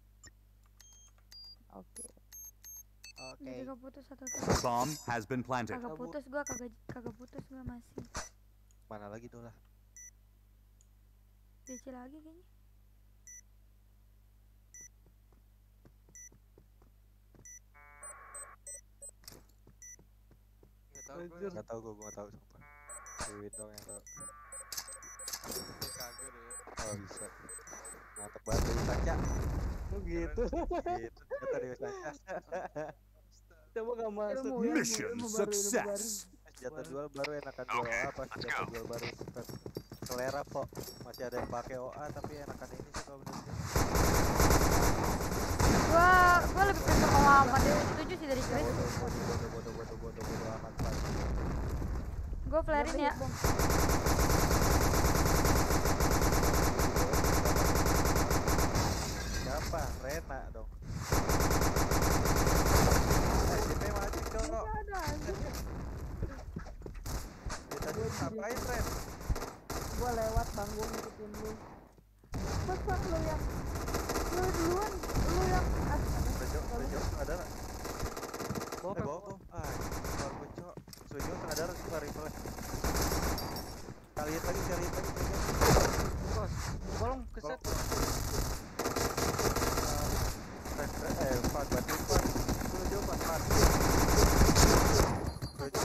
oke. Oke. Jadi kagak putus atau tuh? Bomb has been planted. Kagak putus gua, kagak kagak putus gua masih. Mana lagi tuh lah? D C lagi kayaknya. Nggak tahu gue. Anjir. Gak tau gue, gue gak tau sumpah. Wiwin dong yang tau. Kagak deh. Oh bisa. Mantap banget Dewi Sanca. Oh gitu. Gitu, kata Dewi Sanca. Coba gak masuk. Ilmu, ilmu, Mission ilmu baru, ilmu baru. success. Senjata dual baru enakan dual Oke, O A apa? let's Senjata go. dual baru. Pep. Selera kok. Masih ada yang pakai O A tapi enakan ini sih kalau menurut gue. Gua gua lebih prefer O A empat deh. Setuju sih dari Chris. Bodoh, bodoh, bodoh, bodoh, bodoh, bodoh, bodoh amat Pak. Gua flarein ya. Bang. Siapa? Rena dong. Eh, J P maju cowok. Nggak ada anjir. Dia tadi ngapain Ren? Gua lewat Bang, gua ngikutin lu. Mas Bang, lu yang lu duluan, lu yang as Rejo, Rejo, ada nggak? Bawa Eh, Pep. bawa tuh. Ah, keluar gue cowok. Rejo tengah darat keluar rifle. Kalian lagi, kalian lagi. Bos. Bolong keset. Ren, Ren, eh, Fat, bantu Fat. Rejo, Fat, Fat. Rejo,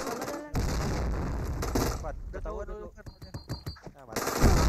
Fat, ketahuan dulu kan. Nah, mati.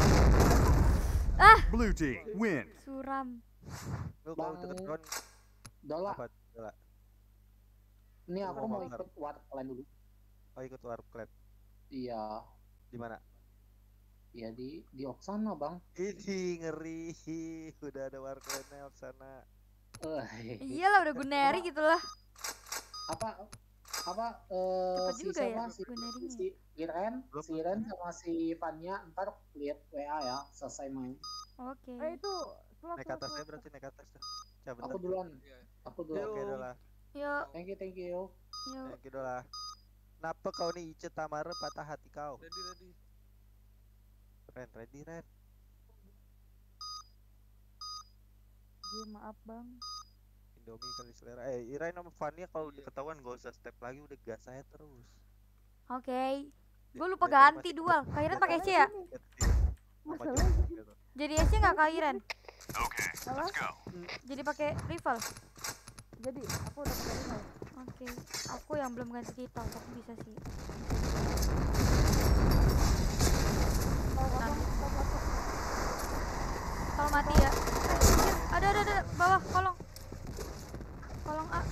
Blue team win. Suram. Lu kalau Bang. deket drone Dola, apa? Dola. ini aku Oh, mau benar. ikut war kalian dulu. Oh, ikut warp clan. Iya, Di mana? iya di di Oksana bang. Ini ngeri. Udah ada warp clan-nya di sana. Eh, Iyalah udah Guneri gitu lah. apa apa eh Cepet si juga ya siapa si, Gunerinya. si Iren, Belum, si Iren sama si Fania ntar lihat W A ya selesai main. Oke. eh itu slot Naik slot, atas slot, saya berarti naik atas tuh. Coba Aku duluan, Iya. aku duluan. Oke, Dola. Yuk, Thank you, thank you. yuk. Thank you, Dola. Napa kau nih Ice Tamara patah hati kau? Ready ready. Ren, ready Ren. Iya, maaf Bang. Indomie kali selera. Eh, Irain sama Fania kalau udah ketahuan gak usah step lagi, udah gas saya terus. Oke. Gue Dia- lupa dia tadi ganti masih- dual. Kairan dia pakai tadi C ya? masih get di- sama Masalahnya Johnson gitu. Jadi S C nggak Kairan? Okay, apa? let's go. Jadi pakai rival. Jadi aku udah pakai ini. Oke. Aku yang belum ganti kita, tapi bisa sih. Kalau Bang, stop laptop. Kalau mati ya. Eh, anjir. Ada ada ada bawah kolong. Kolong A.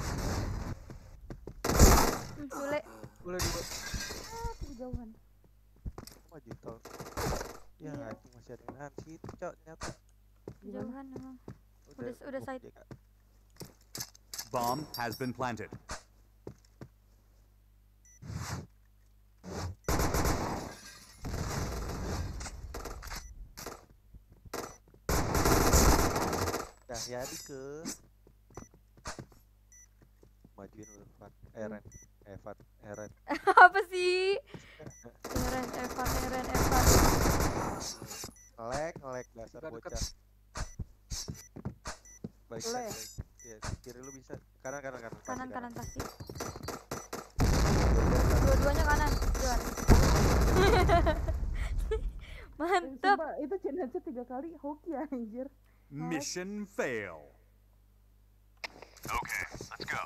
Hmm, Sule. Boleh dua. Ah, kejauhan. Maju tol. Ya, Iya. itu masih ada yang nahan situ, Cok, nyata. Jauhan emang. Udah- udah uh, side. dia Kak. Bomb has been planted. Dah jadi ke majuin lu Fat. Eh, Ren. Eh, Fat. Eh, Ren. Apa sih? Eren, Evan, Eren, Evan. Ngelek, ngelek dasar Dekat, dekat. bocah. Balik Boleh side, ya? balik. Iya, kiri lu bisa. Kanan, kanan, kanan. Kanan Pasti kanan pasti. Dua-duanya kanan. Dua-duanya kanan. Dua. Eh, Mantap. sumpah, itu challenge tiga kali hoki anjir. Mission fail. Okay, let's go.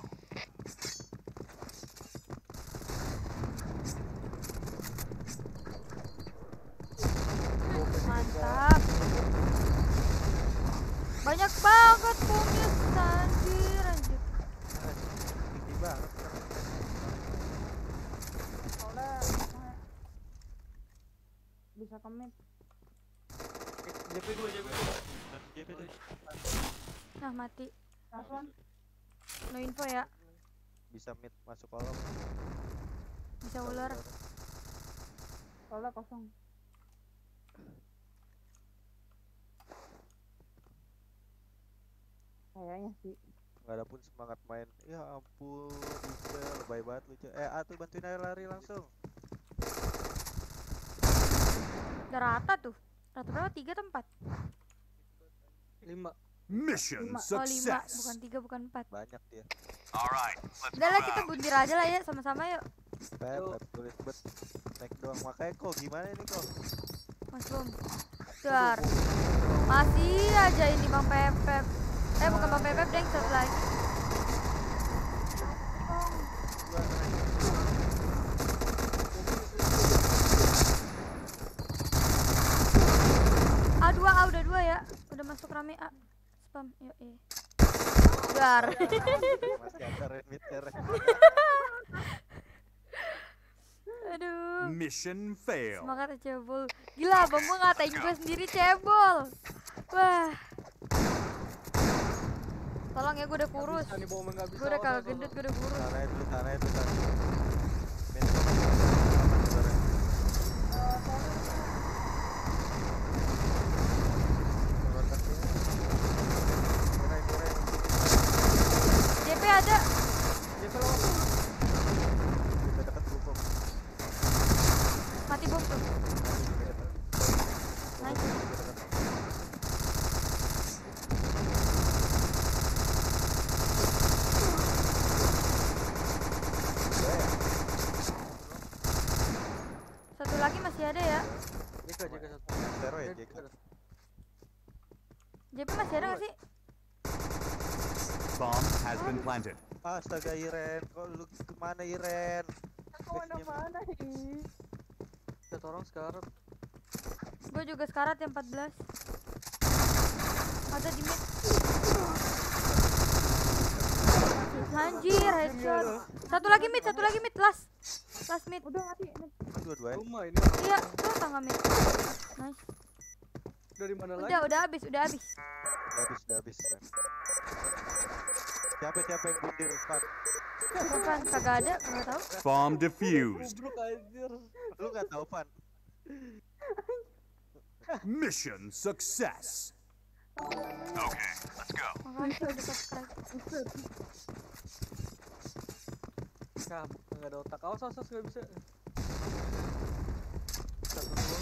Mantap. Banyak banget kumis anjir anjir. Tinggi banget. Soalnya soalnya bisa commit. J P dua, J P dua. J P tuh. Nah mati. Langsung No info ya. Bisa mid masuk kolom. Bisa ular. soalnya kosong. Kayaknya sih. Nggak ada pun semangat main. Ya ampun, Ica, lebay banget lu, Ica. Eh, atuh bantuin aja lari langsung. Udah rata tuh. Rata berapa? Tiga atau empat? Lima. Mission Oh lima, bukan success. tiga, bukan empat. Banyak dia. Alright, let's Udah lah move kita out. buntir aja lah ya sama-sama yuk. Pep, pep, tulis bet. Naik doang. Makanya kok gimana ini kok? Mas Bom. Dar. Masih aja ini Bang Pepep. Eh bukan Bang Pepep, deng, satu lagi. A dua, A udah dua ya. Udah masuk rame A. Spam, yuk eh. Dar. Masih ada remit R. Aduh. Mission fail. Semangat ya cebol. Gila abang gua ngatain gue sendiri cebol. Wah. Tolong ya gue udah kurus. Bisa nih, Bom, nggak bisa. Gue udah Awas, kagak awas, gendut, awas. gue udah kurus. Tanah itu, tanah itu, tanah. J P ada. Dia kalau Mati bom tuh. Nice. Satu lagi masih ada ya. Jeka, Jeka satu. Zero ya, Jeka. Jeka. J P masih ada gak sih? Bomb has been planted. Astaga Iren, kok lu kemana Iren? Kemana-mana ih. Satu orang sekarang. Gue juga sekarat yang empat belas. Ada di mid. Anjir, headshot. Satu lagi mid, satu lagi mid, last. Last mid. Udah mati. Dua-dua ya? Rumah ini. Iya, tuh tangga mid. Nice. Dari mana lagi? Udah, udah habis, udah habis. Udah habis, udah habis. Ren. Siapa siapa yang bundir, Pak? Bukan, kagak ada, kagak tahu. Bomb defused. Goblok anjir. Lu nggak tahu, Pan? Mission success. Okay, let's go. Makasih udah subscribe. Nah, nggak ada otak. Awas, awas, awas, nggak bisa. Satu dua.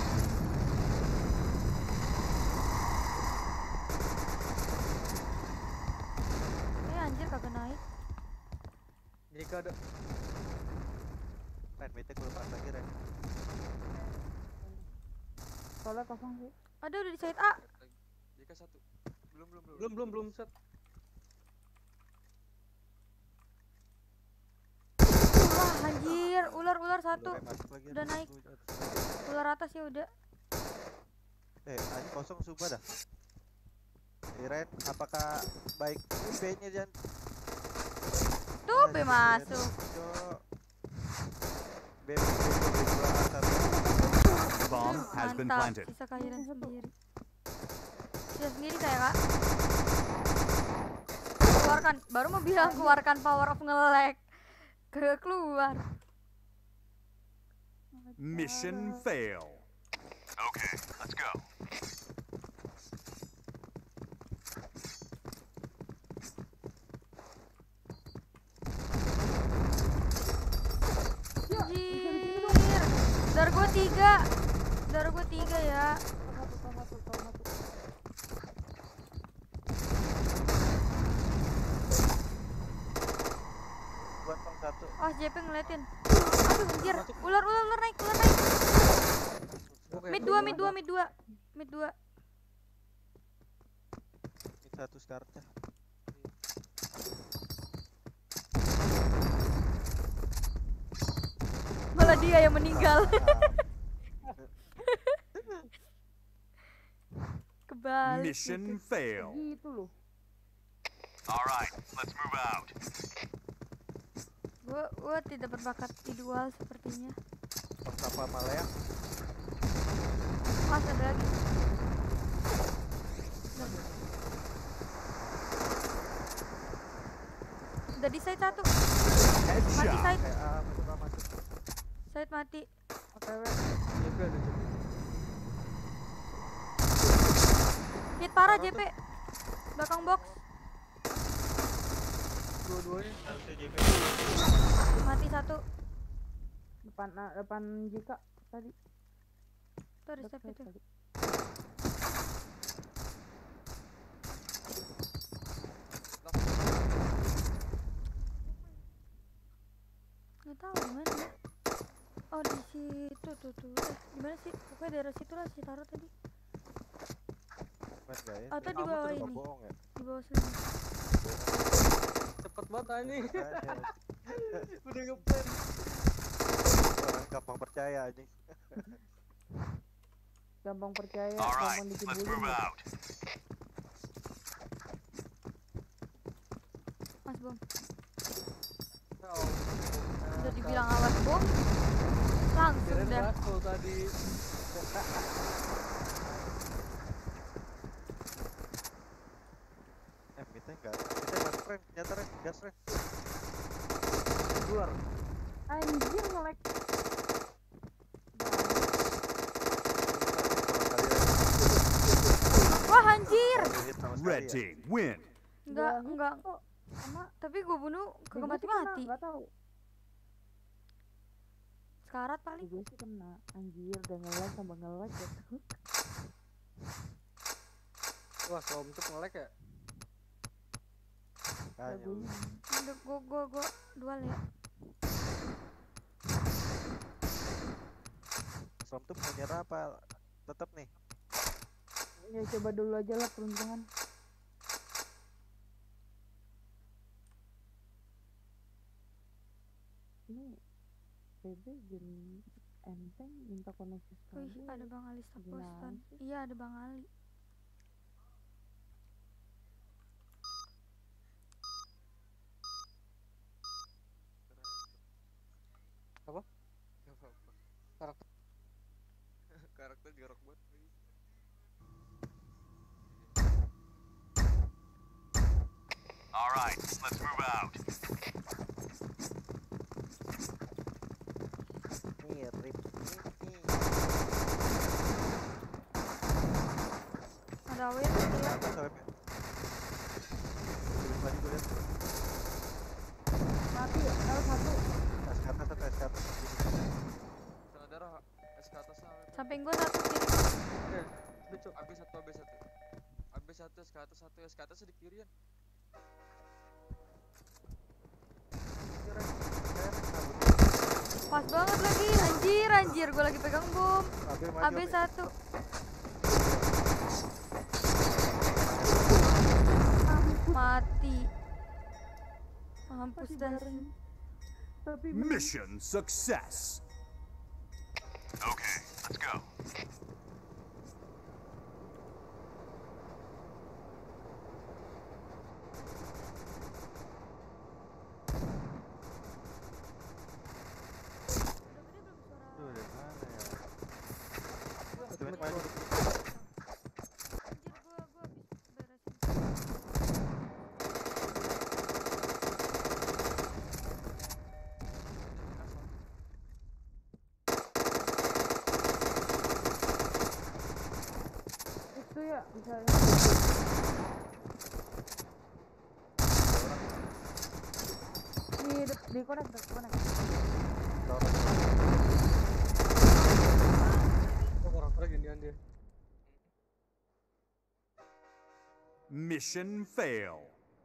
Eh anjir kagak naik. Jeka ada. Ren, mite gue lepas lagi, Ren. Soalnya kosong sih. Ada udah di side A. Jeka satu. Belum, belum, belum. Belum, belum, belum set. Wah anjir, ular-ular satu. Udah masuk lagi, Udah Ren. naik. Ular atas ya udah. Eh, aja kosong sumpah dah. Iren, apakah baik B-nya jangan? Tuh B masuk. B B dua satu. Bomb has been Mantap, planted. sisa kelahiran sendiri. Sisa sendiri saya kak. Keluarkan, baru mau bilang keluarkan power of nge-lag. Kagak keluar. Mission fail. Okay, let's go. Anjir. Dar gua tiga. Dar gua tiga ya. Satu, satu, satu, satu. Buat pang satu. Oh J P ngeliatin. Aduh anjir. Ular ular ular naik ular naik. Oke, Mid dua mid dua mid dua mid dua. Ini satu skartnya. Malah dia yang meninggal. Kebalik. Mission fail. Gitu loh. Alright, let's move out. Gua gua tidak berbakat di dual sepertinya. Pang apa Malaya? Mas ada lagi. Udah di side satu. Mati Headshot. side. Kayak ah, mencoba masuk. Side mati. Oke, weh. Jeka ada, Jeka. Hit parah J P. Belakang box. dua-duanya. Mati satu. Depan ah, depan Jika tadi. Tuh ada step Dekat itu. tadi. Nggak tahu di mana. Oh di situ tuh tuh. Eh di mana sih? Pokoknya daerah situ lah si taruh tadi. Main gak ya? Atau di Kamu bawah tuh ini. bohong ya? Di bawah sini. Cepet banget anjing. Makanya, Udah ngeplan. orang gampang percaya anjing. Gampang percaya, All right, gampang let's dikebulin. move ya. out. Mas bom. Oh. Udah dibilang awas bom. Langsung Kirain dah. Rasul tadi. Eh, kita enggak. Kita masuk Ren, nyata Ren, gas Ren. Keluar. Anjir ngelek. Wah anjir. Red team win. Enggak, Gua enggak. hit kok sama Tapi gue bunuh kagak gue sih mati-mati. kena, nggak tahu. Sekarat paling. Gue sih kena. Anjir udah ngelek tambah ngelek gitu. Wah, Som tuh ngelek ya. Kayaknya lu. Udah gua gua gua dual ya. Som tuh mau nyerah apa? Tetep nih. Ya coba dulu aja lah peruntungan. Ini P B jadi enteng minta koneksi Wih, sekali. ada Bang Ali stop Gimana postan. sih? Iya, ada Bang Ali. Apa? Gak apa-apa. Karakter. Karakter jorok banget lagi. All right, let's move out. Mirip. Ada A W P ya. Atas A W P. Tulis lagi gue liat. Mati ya, kalau satu. Es ke atas, satu es ke atas. Sana darah es ke atas sana. Samping gua satu kiri. Eh, lucu. A B satu A B satu. A B satu es ke atas satu es ke atas di kirian. Pas banget lagi, anjir, anjir, gua lagi pegang bom. Ambil maju. A B satu. Mati. Mampus Masih dah. bareng. Tapi bener. Mission success. Okay, let's go. Duh, dari mana ya? Satu menit maju. Anjir, gua gua habis beresin. Itu ya bisa ya. Di di connect, di connect. Oh, karakternya ginian dia. Mission fail.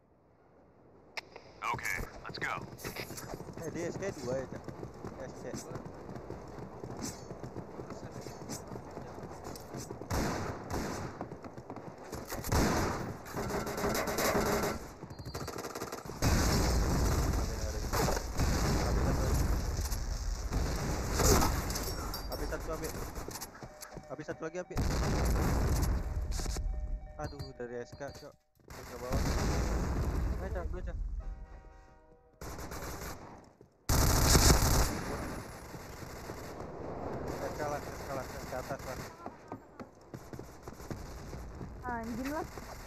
Okay, let's go. Eh, dia S K dua ya, Cak? S K. Habis satu ambil. Habis satu lagi ambil. Aduh, dari S K, Cok. Ke bawah. Baca, baca. S K lah, S K lah, ke atas lah. Anjing lah.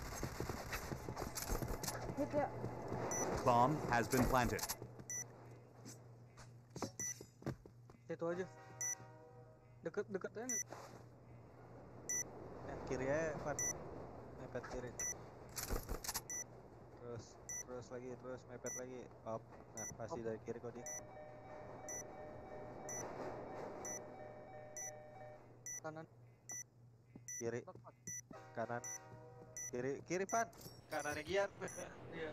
Hit ya. Bomb has been planted. Itu aja. Deket deket aja. Yang kiri aja, Pan. Mepet kiri. Terus, terus terus lagi, terus mepet lagi. Up. Nah, pasti dari kiri kok dia. Kanan. Kiri, Pak, Pak. kanan. Kiri, kiri Pan. Kanannya Gian. Iya.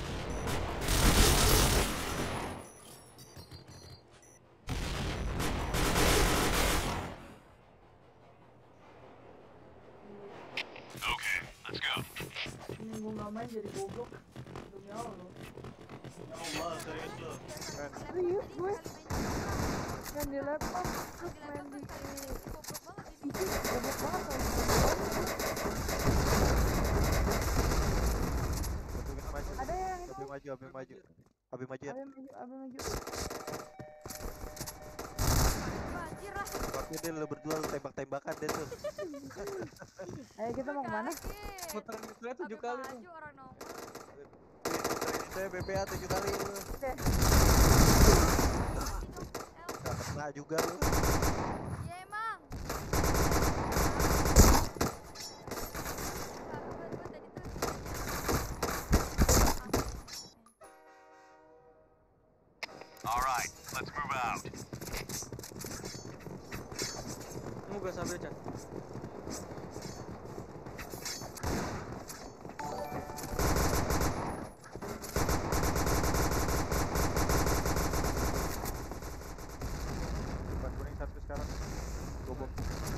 Okay, let's go. Ini gua nggak main jadi goblok. Demi Allah. Allah, serius lu. Serius gue main di laptop terus main di P C goblok banget kan. Lebih maju. Ada yang itu. Lebih maju, lebih maju. Lebih maju ya. Abi maju, abi maju. Anjir lah. Tapi dia lu berdua lu tembak-tembakan deh tuh. Ayo kita mau kemana? Muterin muterin tujuh kali tuh. Maju orang nongol. Ini saya B P A tujuh kali lu. Oke. Gak kena juga lu. Ya emang. All right, let's move out. Kamu gak sampai Chan. Ban kuning satu sekarang. Gobok.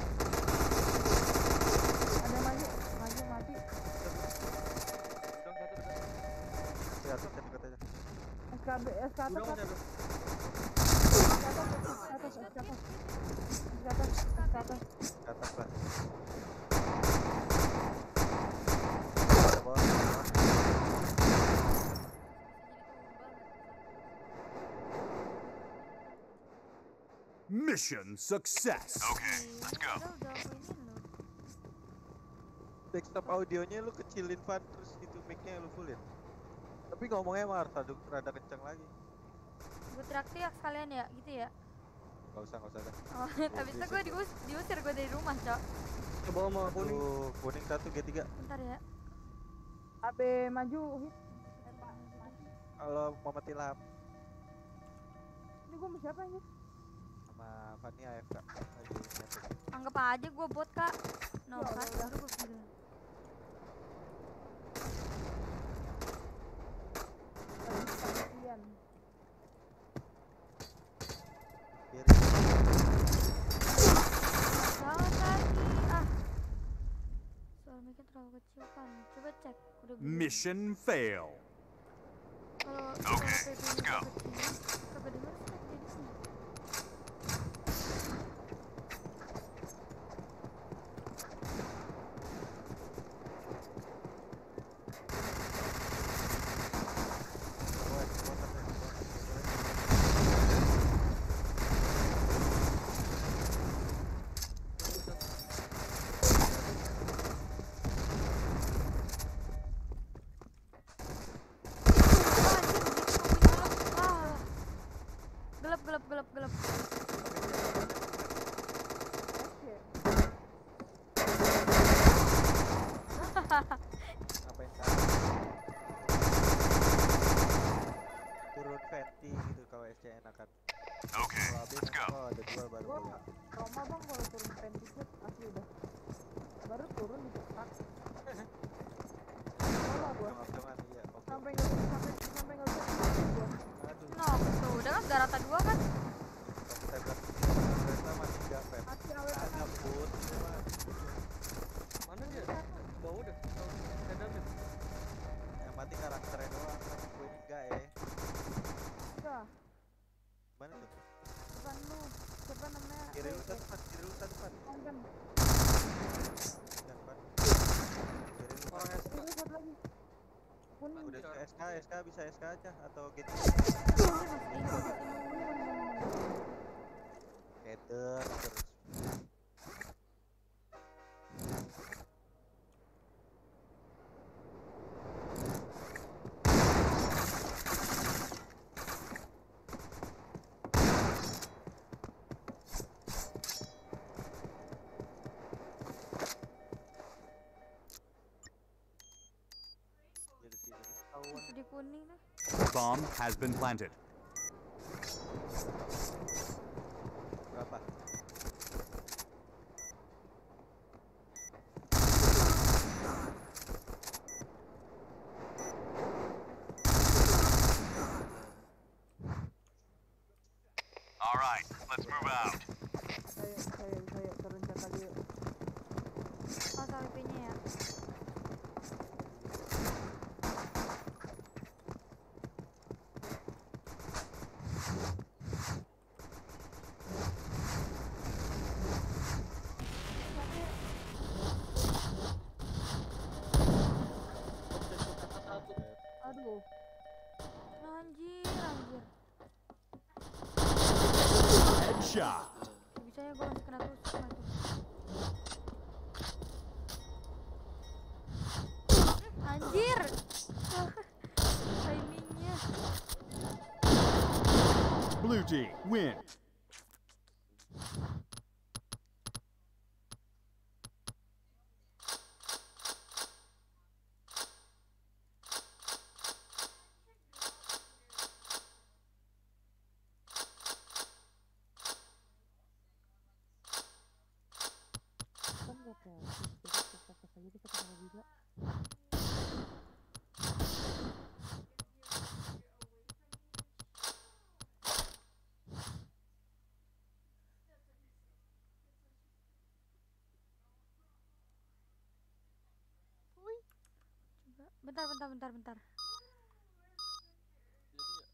Ada yang maju, maju mati. Udang satu dekat. Ya, tuh dekat aja. S K B, S K atas, Udang atas, masih ada. atas, atas, atas, atas, atas, atas. Ke atas lah. Ada bawah. Mission success. Okay, let's go. Udah udah aku ini loh. Desktop audionya lu kecilin Van, terus itu mic-nya lu fullin. Tapi ngomongnya emang harus rada, rada kenceng lagi. Gue teriak-teriak sekalian ya, gitu ya. Gak usah, gak usah dah. Oh, habis itu gue dius diusir gue dari rumah, Cok. Coba sama kuning. Tuh, kuning satu G tiga. Bentar ya. A B maju, hit. Kalau Muhammad Ilham Ini gua mau siapa anjir? sama Fanny A F K lagi nyetek. Anggap aja gue bot, Kak. No, Ya kan Allah. baru gue bilang. Kasihan. Kiri. Jangan lagi. Ah. Suara mic-nya terlalu kecil kan. Coba cek. Udah gede. Mission fail. Kalau Oke, kalau P P-nya let's go. kecil, kagak denger sih jadinya. Bawah, bawah satu, bawah satu. Ah, gelap gelap gelap gelap. Oke. Ngapain sekarang? Turun venti gitu kalau S C enakan. Okay, Kalau A B let's go. oh ada jual baru Gua boleh. trauma bang kalau turun pentisnya asli udah. Baru turun di cetak. Trauma gua. Jangan-jangan iya. Oke. Sampai nggak bisa sampai sampai nggak bisa tidur gua. Aduh. No, tuh udah kan udah rata dua kan? Tembak. Kereta masih enggak pep. Mati awet Ada tenang. put. Mana dia? Bawah udah. Ada David. Yang mati karakternya doang. Gue ini enggak ya. Udah. Mana tuh? Depan lu. Siapa namanya? Kiri lu satu Pan, kiri lu satu Pan. Kan. Jangan Pan. Kiri lu Orang Pan. S K. Kiri satu lagi. Kuning. Udah ke S K, S K bisa S K aja atau gitu. Header terus. Jadi sini. Masih di kuning tuh. Bomb has been planted. Berapa? All right, let's move out. Saya saya saya turun kali yuk. Oh, sama P-nya ya. Aduh. Anjir, anjir. Headshot. Bisa ya gue masih kena terus sama itu. Anjir. Timingnya. Blue team win. Kan gak tahu. Jadi pas-pas aja kita ketemu juga. Coba. Bentar, bentar, bentar, bentar. Jadi ya.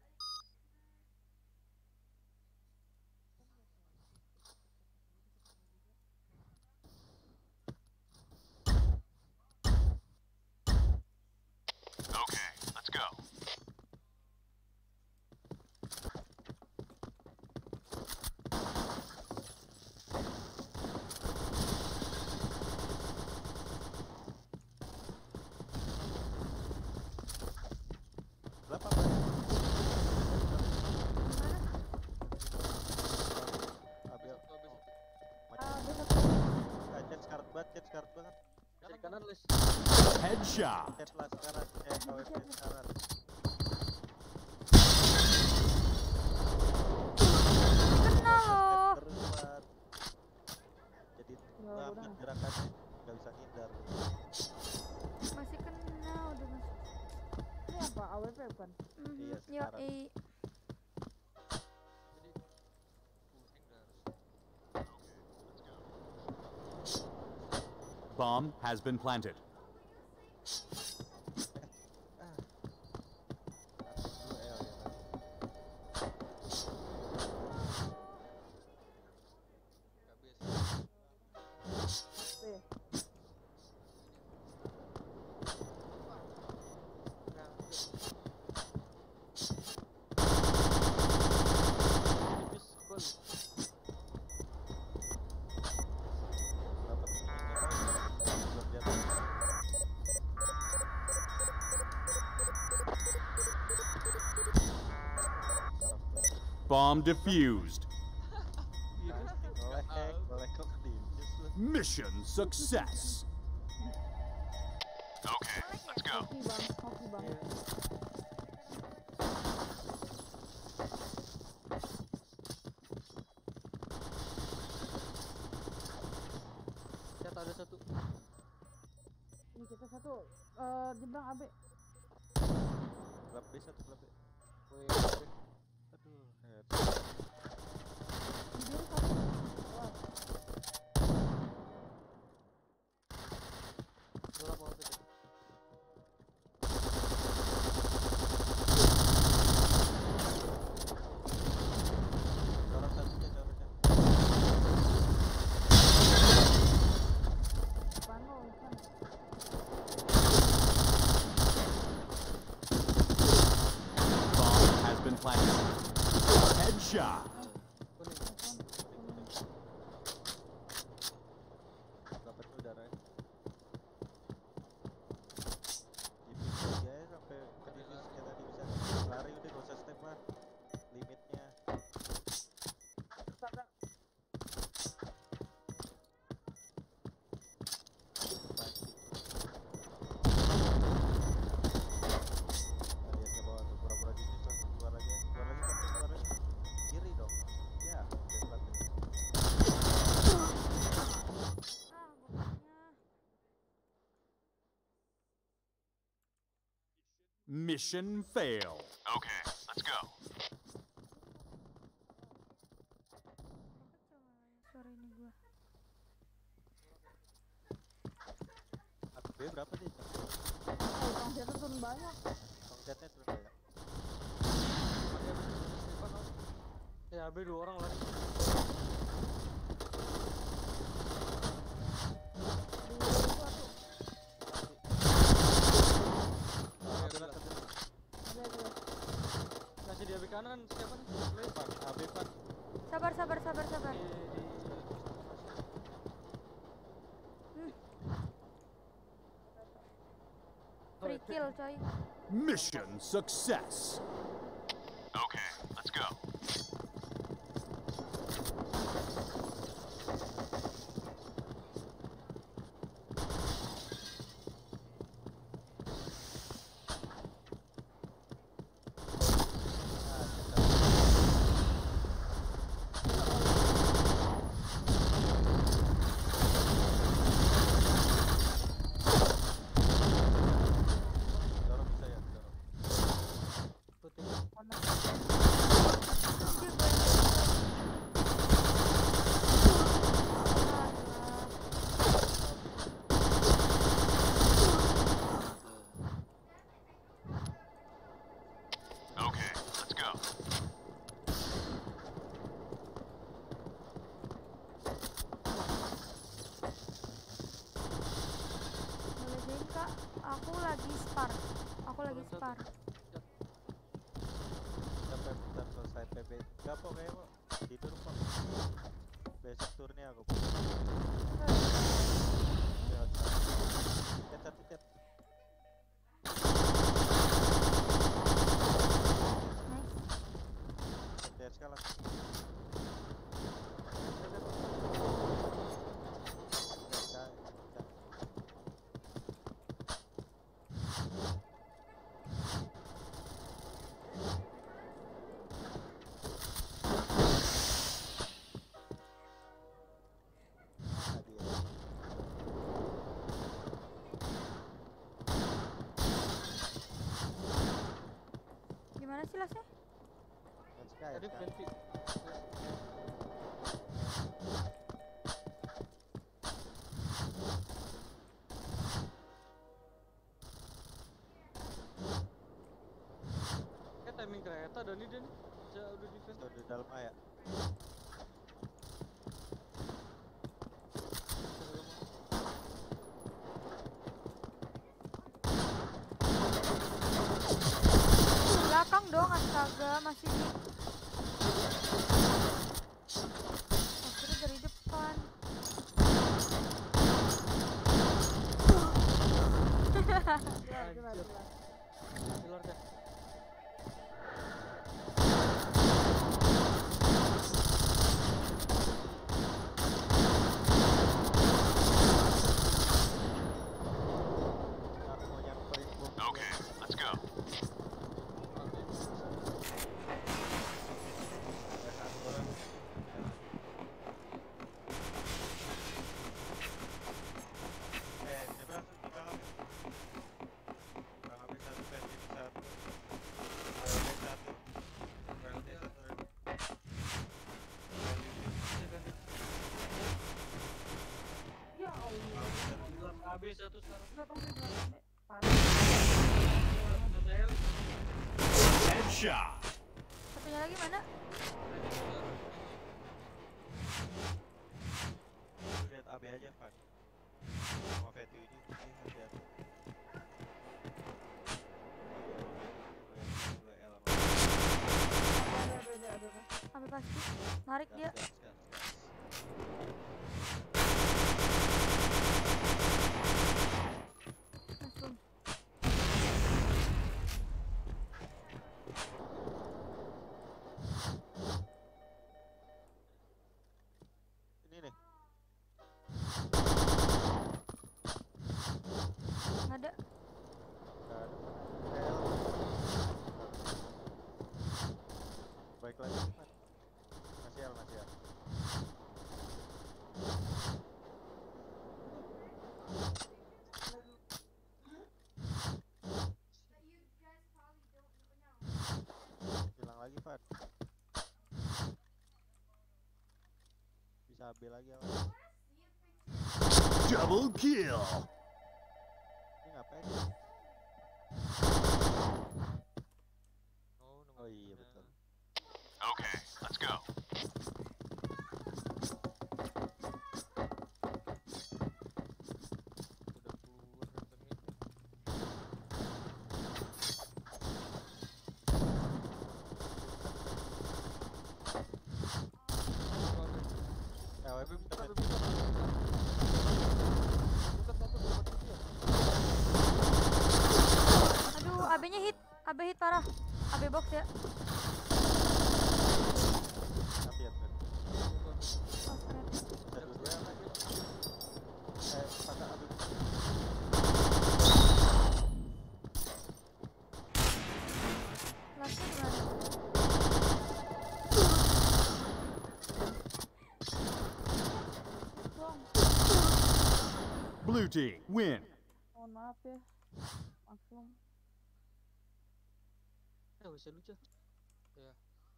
Okay, let's go. Berapa? Bang? Ambil. Satu, habis satu. Ah, besok. Ah, chat sekarat banget, chat sekarat banget. Cari kanan les. Headshot. Chat lah sekarat, eh K W P sekarat. Kena loh. Step terus Mat. Jadi Ya, lambat udah. gerakannya, nggak bisa ngindar. Masih kena udah masuk. Ini apa? A W P bukan? Mhm, Iya, yo, sekarang. eh. Jadi kuning dah harus. Bomb has been planted. Dua L ya tadi. Gak biasa. Tuh ya. Nah, tipis gol. Berapa tingginya? Belum jatuh. Sarap banget. Bomb defused. Boleh hack, boleh kok divus lu. Mission success. Okay, let's go. Hoki bang, hoki bang. Chat ada satu. Ini kita satu eh jembang A B. Gelap B satu gelap B. Woi, woi. Aduh, head. Di biru satu. Wah, Bola mau apa tadi? Coret satunya, coretnya. depan lo, depan. Bomb has been planted. Headshot. Kuning. Depan. Mission failed. Okay, let's go. Suara ini gua. A B berapa sih? Eh, Kang Jatuh turun banyak. Tongkatnya turun banyak. Ya A B dua orang lagi. Di suatu. A B lah satu. Ada ada. Masih di A B kanan siapa nih? Play. Pan, A B pan. Sabar, sabar, sabar, sabar. Di, di... Hmm, Oh, free itu. kill coy. Mission success. Okay, let's go. Dorong bisa ya, dorong. Putih. Anjir, gua yang- Okay, let's go. Ngeledein kak, aku lagi spar. Aku lagi Turun satu. spar. Sampai bentar selesai P B. Enggak kok kayak kok. Tidur kok. Besok turnya aku. Ya, cat satu cat. Nice. T S K lah. T S K, T S K. Tadi ya. Gimana sih lasnya? T S K, Tadi S K. ganti. Kayak timing kereta Doni dia nih. Bisa udah defense. Tuh di dalam A ya. Belakang dong, astaga, masih di. Akhirnya dari depan. Jelas, jelas, jelas. Keluar deh. Aku mau nyamperin bom. Okay, let's go. Ada satu orang. Eh, seberang tuh di belakang. Belakang satu, versi satu. Belakang satu. Belakang satu. Ya Allah. A B satu sekarang. Belakang di belakang. Headshot. Satunya lagi mana? Lihat A B aja, Pak. Sama V T U ini hati-hati. Dua L sama. Ada, ada, ada, ada. Sampai pasti. Narik dia. Gas, gas, gas. Mas Bung. Ini nih. Nggak ada. Nggak ada. L. Baik lagi, Pak. Masih L, masih L. cabe lagi awal. Double kill. Ini ngapain? Oh, nomor Oh iya mana? betul. Okay, let's go. Udah keluar rentenir. Eh, W P Buka, bukan. buka, buka. Buka satu, dua, tiga. Aduh, A B-nya hit. A B hit parah. A B box ya. Tapi ya kan. Oh, keren. Bisa dua-dua apa gitu? Eh, pada abis. Lastnya gimana? Buang. Blue team win. Mohon maaf ya. Maklum. Eh, bisa lucu. Ya.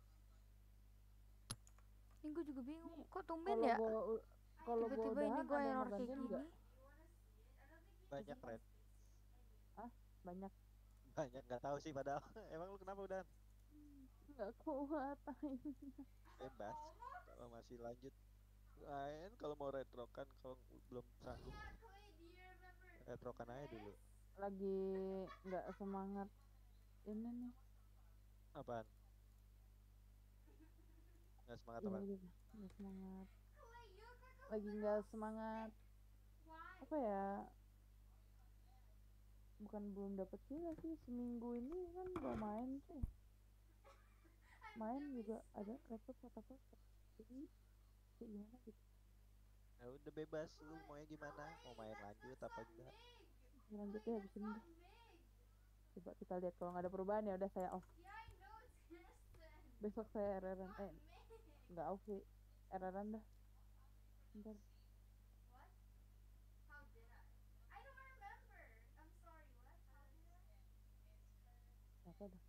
Ini gue juga bingung. Kok tumben Kalau ya? gua u- kalau gua Tiba-tiba ini udahan gue ada yang error mau kayak gantiin gini. nggak? Banyak Ren. Banyak. Banyak nggak tahu sih padahal. Emang lu kenapa udah? Nggak kuat. Bebas. Kalau masih lanjut. Lain kalau mau retrokan kalau belum sanggup. Retrokan aja dulu. Lagi nggak semangat ini nih. Apaan? Nggak semangat Iya apa? gitu. Nggak semangat. Lagi nggak semangat. Apa ya? Bukan belum dapet sila sih, seminggu ini kan gak main sih. Main juga ada laptop apa jadi kayak gimana gitu. Ya udah bebas lu maunya gimana? Mau main lanjut apa enggak? Ya, lanjut ya habis ini deh. Coba kita lihat kalau nggak ada perubahan ya udah saya off. Besok saya R R-an eh nggak off sih, R R-an dah. Bentar. Apa dah?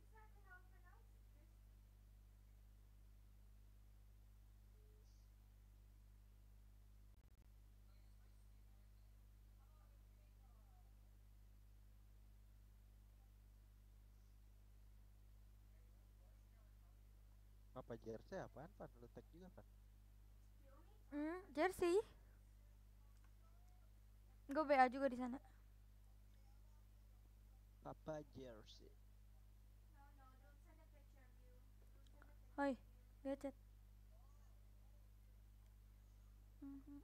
Apa jersey apaan Pan? Lu tag juga Pan? Hmm, jersey. Gue B A juga di sana. Papa jersey. Hoi, lihat chat. Mhm.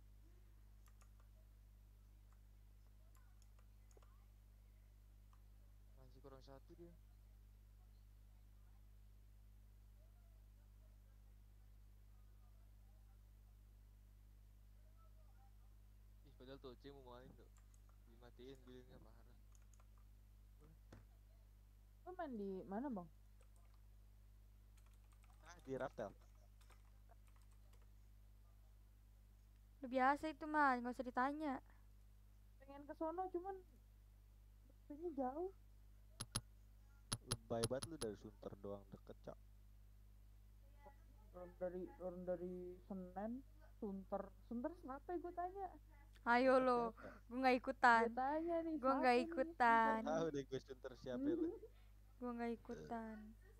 Masih kurang satu dia. Ih, padahal tuh C mau main tuh. Dimatiin billingnya parah. Lu main di mana bang? Ah di Raftel. Udah biasa itu mah, nggak usah ditanya. Pengen ke sono cuman ini jauh. Lebay banget lu dari Sunter doang deket cak. Orang dari orang dari Senen, Sunter, Sunter siapa ya gue tanya? Ayo lo, gue nggak ikutan. Gue tanya nih. Gue siapa nggak nih? ikutan. Tahu deh gue Sunter siapa lu. Gue nggak ikutan.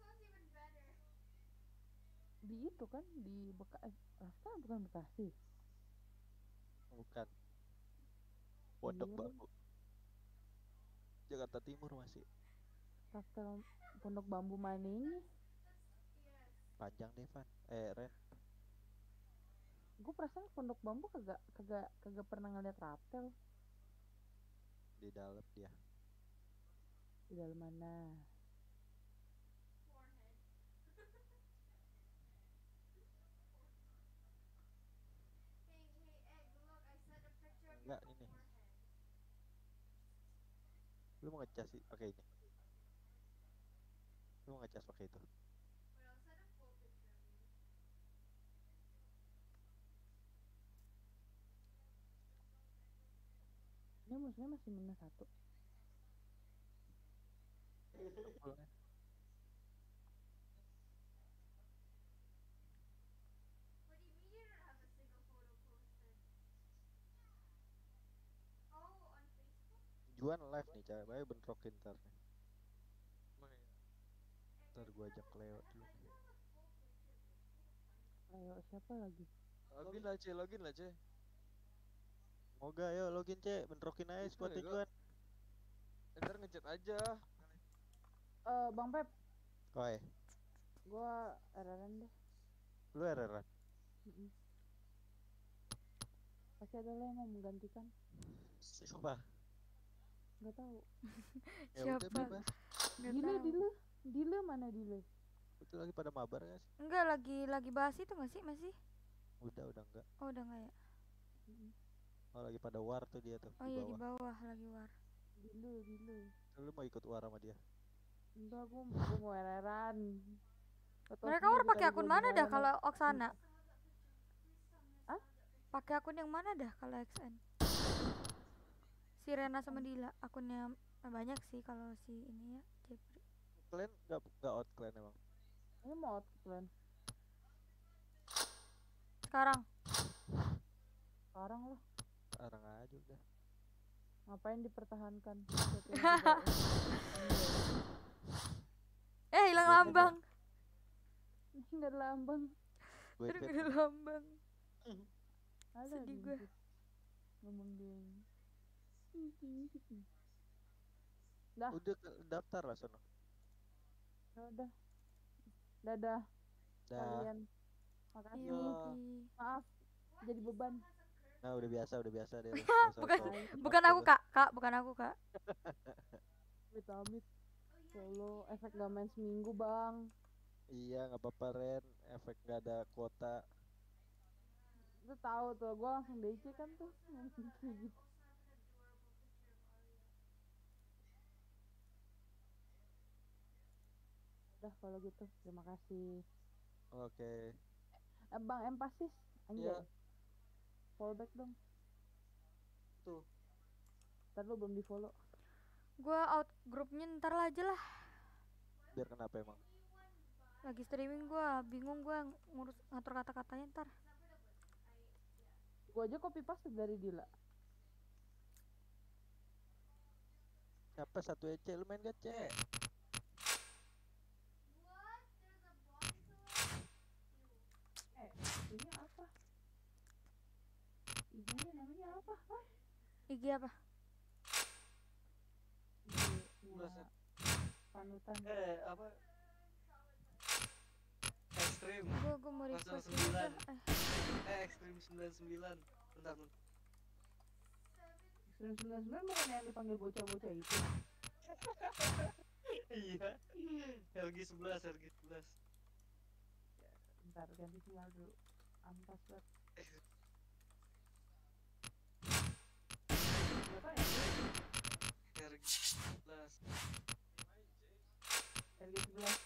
Di itu kan di Bekasi, Rasta bukan Bekasi. Bukan. Pondok Iya. Bambu. Jakarta Timur masih. Rasta Pondok Bambu Maning. Panjang deh Van. Eh Ren. Gue perasaan Pondok Bambu kagak kagak kagak pernah ngeliat Raptel. Di dalam dia. Di dalam mana? Enggak ini. Lu mau ngecas sih pakai ini. Lu mau ngecas pakai itu. Ini musuhnya masih minus satu. Boleh. Juan live nih, coba aja bentrokin ntar. Emang ya. Ntar gua ajak Leo dulu. Ayo siapa lagi? Login lah C, login lah C. Moga ayo login cek, bentrokin aja Bisa squadnya ya, Juan. Ntar ngechat aja. Eh Bang Pep, Oi, gua R R N deh. lu R R an? Mm-mm. Pasti ada lo yang mau menggantikan. Siapa? Nggak tahu. Ya udah Siapa? bebas. Nggak Dile, tahu. Dile, Dile mana Dile? Itu lagi pada mabar gak sih? Enggak, lagi lagi bahas itu nggak sih masih? Udah, udah enggak. Oh udah nggak ya? Mm-mm. Oh lagi pada war tuh dia tuh Oh di iya di bawah. bawah lagi war. Dile, Dile. Lu mau ikut war sama dia? Enggak, gua, gua mau R R N. Atau Mereka sendiri orang pakai tadi akun gua mana dah jualan kalau aja. Oksana? Hah? Pakai akun yang mana dah kalau X N? Si Rena sama Dila akunnya banyak sih kalau si ini ya Jepri. Kalian nggak nggak out kalian emang? Ini mau out plan. Sekarang Sekarang lah. Sekarang aja udah. Ngapain dipertahankan? Sesuatu yang tidak eh hilang Gua lambang. nggak ada lambang. Gue Aduh invite nggak ada nih. lambang. Ada Sedih di gue. situ. Ngomong dia. Dah, Udah ke- daftar lah sono. ya udah. Dadah Dah. kalian. Makasih. Iya, Yo. Ki. Maaf jadi beban. Nah udah biasa, udah biasa deh. lu. Nggak usah Bukan- sok- Bukan sok aku lu. kak, kak bukan aku kak. Amit-amit. Solo efek gak main seminggu bang. Iya nggak apa-apa Ren. Efek nggak ada kuota. Lu tahu tuh, gue langsung D C kan tuh. Langsung kayak gitu. Udah kalau gitu, terima kasih. Oke. Eh, bang Empasis, anjay. Iya. Fallback dong. Tuh. Ntar lu belum di follow. Gua out grupnya ntar lah aja lah. Biar kenapa emang? Lagi streaming gua, bingung gua ngurus ngatur kata-katanya ntar. Gue aja copy paste dari Dila. Siapa satu E C lu main gak cek? Eh, ini apa? Ini namanya apa? Hah? I G apa? Ini Udah, ya, panutan. Eh, apa? Ekstrim. Gua gua mau Pasal request ini sembilan. dah. Eh, Eh, ekstrim sembilan puluh sembilan. Bentar, bentar. sembilan sembilan sembilan bukan yang dipanggil bocah-bocah itu. Iya. L G sebelas, L G sebelas. Bentar ganti sinyal dulu. Ampas banget. Berapa ya? R G sebelas. R G sebelas.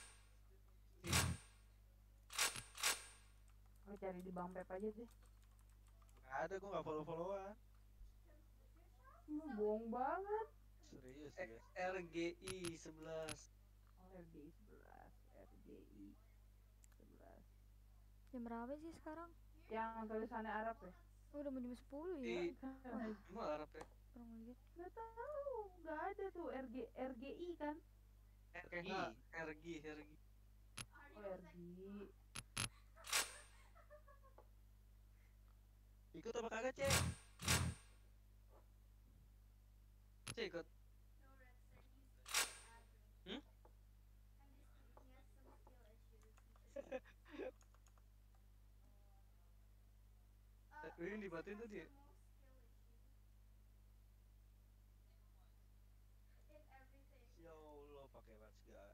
Lu cari di Bang Pep aja deh. Nggak ada, gua nggak follow followan. Lu bohong banget. Serius Eh, ya. R G I sebelas. Oh, R G I sebelas, R G I sebelas. jam berapa sih sekarang? Yang tulisannya Arab ya? Oh, udah mau jam sepuluh ya. Di Emang Arab ya? Kurang lihat. Nggak tahu, nggak ada tuh R G R G I kan? R G I, R G I, R G I. Oh, R G I. Ikut apa kagak cek? Cek ikut. Hmm? Eh, ini dimatiin tadi ya? Ya Allah pakai bat segala.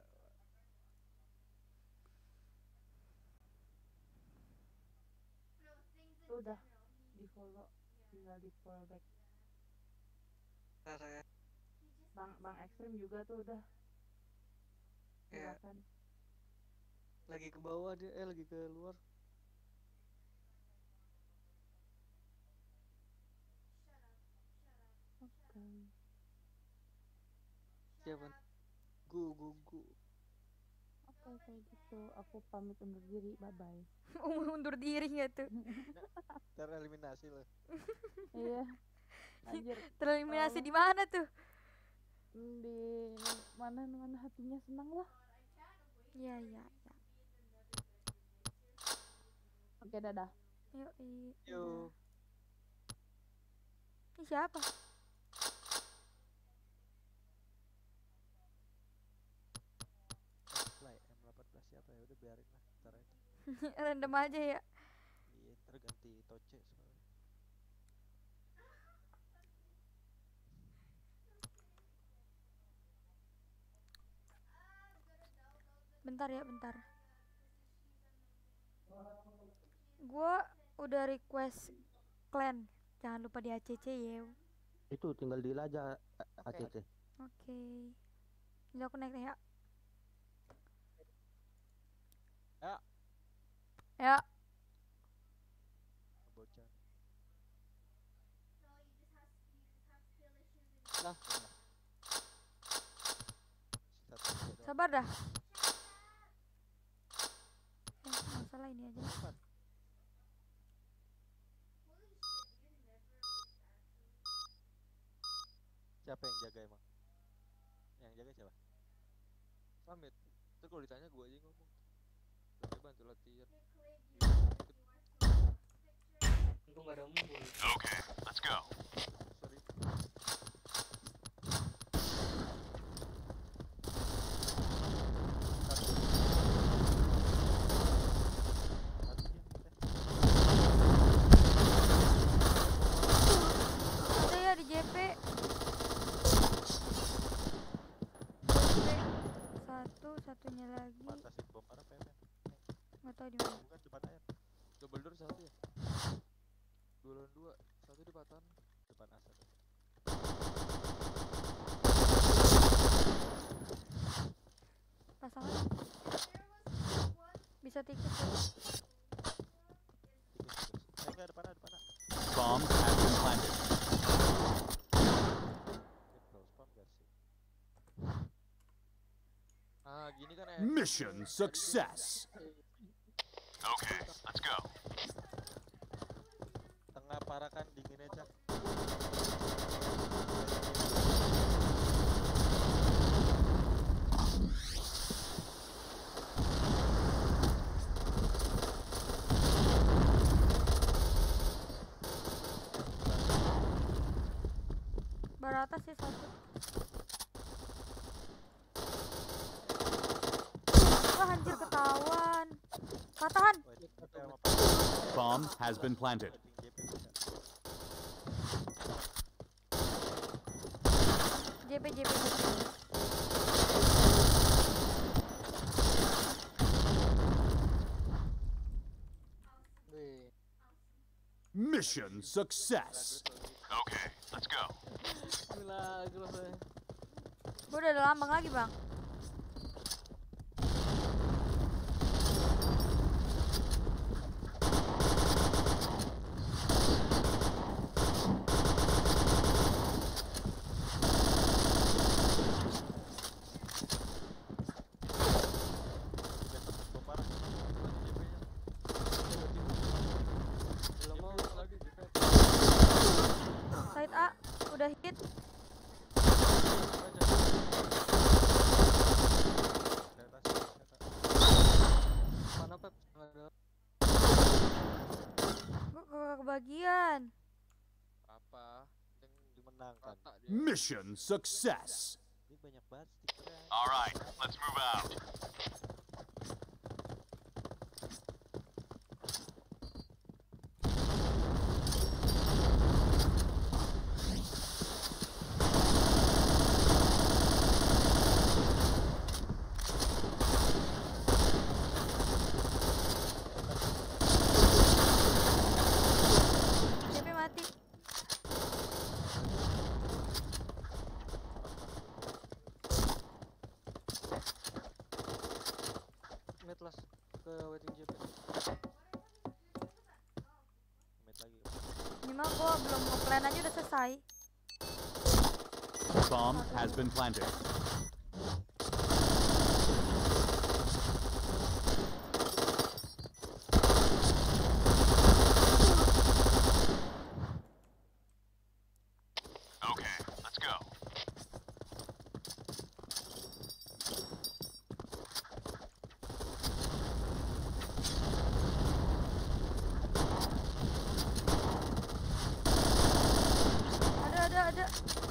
Tuh udah di follow, tinggal di follow back. Ntar ya. Bang Bang Ekstrim juga tuh udah. Ya. Silakan. Lagi ke bawah dia, eh lagi ke luar. Oke. Siapa? Gu gu gu. Oke kayak gitu. Aku pamit undur diri. Bye bye. Undur diri nggak tuh? Tereliminasi loh. Iya. Anjir. Tereliminasi Tolong. di mana tuh? di mana mana hatinya senang lah. Iya iya iya. Oke, dadah. Yuk, i. Yuk. Ini siapa? Fly M delapan belas siapa ya? Udah biarin lah, ntar aja. Random aja ya. Iya, ntar ganti Toce soalnya. Bentar ya, bentar. Gua udah request clan. Jangan lupa di A C C ya. Itu tinggal deal aja A C C. Oke. Ini aku naik ya. Ya. Ya. Bocah. Lah. Sabar dah. Eh, masalah ini aja. Siapa yang jaga emang? Yang jaga siapa? Pamit. Terus kalau ditanya gue aja ngomong. Tapi bantu latihan. Untung gak ada mumpul. Okay, let's go. Sorry. Ada ya di J P. Satu, satunya lagi. Fantastic bom mana P M? Nggak tahu di mana. Bukan depan air. Double door satu ya. Dua lawan dua. Satu di patan. Depan asap. Pasangan. Bisa tikus ya. Tikus tikus. Eh enggak, depan depan. Bomb has been planted. Close spam gak sih? Ah, gini kan eh. Mission success. Okay, let's go. Tengah parakan dingin aja. Baratas sih satu. Wah, anjir ketahuan. Patahan. Wait, tapi sama Bomb has been planted. J P J P J P. Wih. Mission success. Okay, let's go. Gila, gila saya. Gue udah ada lambang lagi bang. Belum mau lagi juga. Side A udah hit. Mana Pep? Nggak ada Gue ke kebagian. apa. Yang dimenangkan. rata dia. Mission success. Ini banyak banget stikernya. All right, let's move out. J P mati. Metlas ke waiting J P. Mid lagi. Ini mah gue belum nge-plan aja udah selesai. Bomb has been planted. Okay, let's go. ada.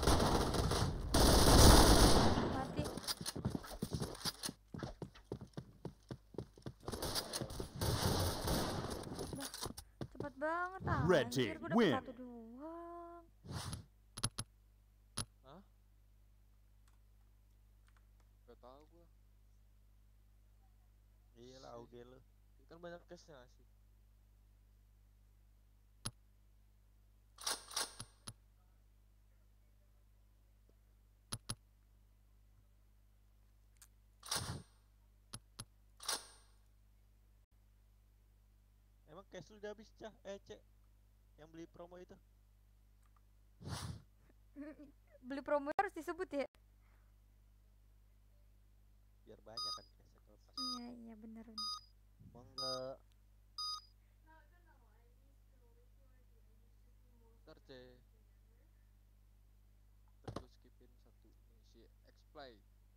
Mati. Udah, cepet banget ah. Red Anjir, team gua dapet win. satu doang. Hah? Gak tau gua. Iya lah, auge lu. Kan banyak cashnya nggak sih? Emang cash lu udah habis, Cah? Eh, Cek. Yang beli promo itu. Beli promo harus disebut ya? Biar banyak kan cashnya kalau pas. Iya, iya bener. Mangga. Ntar C. Ntar gua skipin satu nih si X-Play.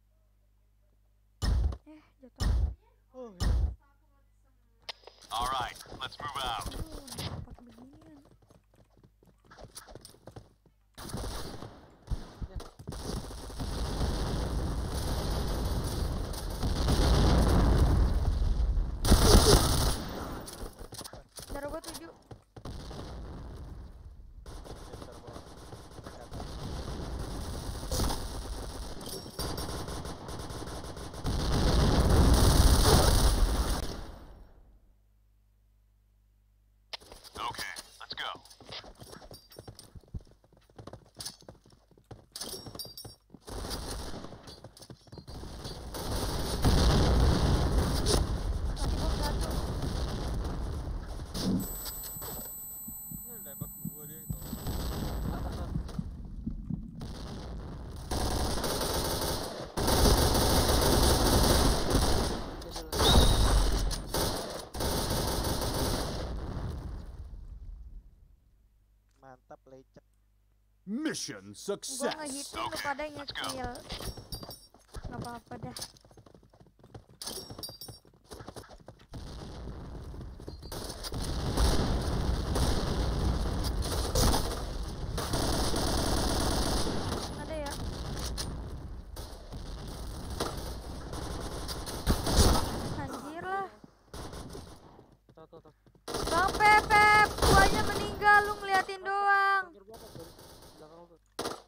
Eh, jatuh. Oh, ya. All right, let's move out. Aduh, dapat beginian. Darah gua tujuh. Sensor bawah. Kelihatan. Okay, let's go. Mati gua satu. Ini nembak gua dia itu. Mantap, lecek. Mission Gua success. ngehitin lu pada nge-kill. Gak apa-apa dah. Ada ya? Anjir lah. Tuh, tuh, tuh. Bang Pepep, guanya meninggal, lu ngeliatin doang. Pagar belakang dari belakang lu.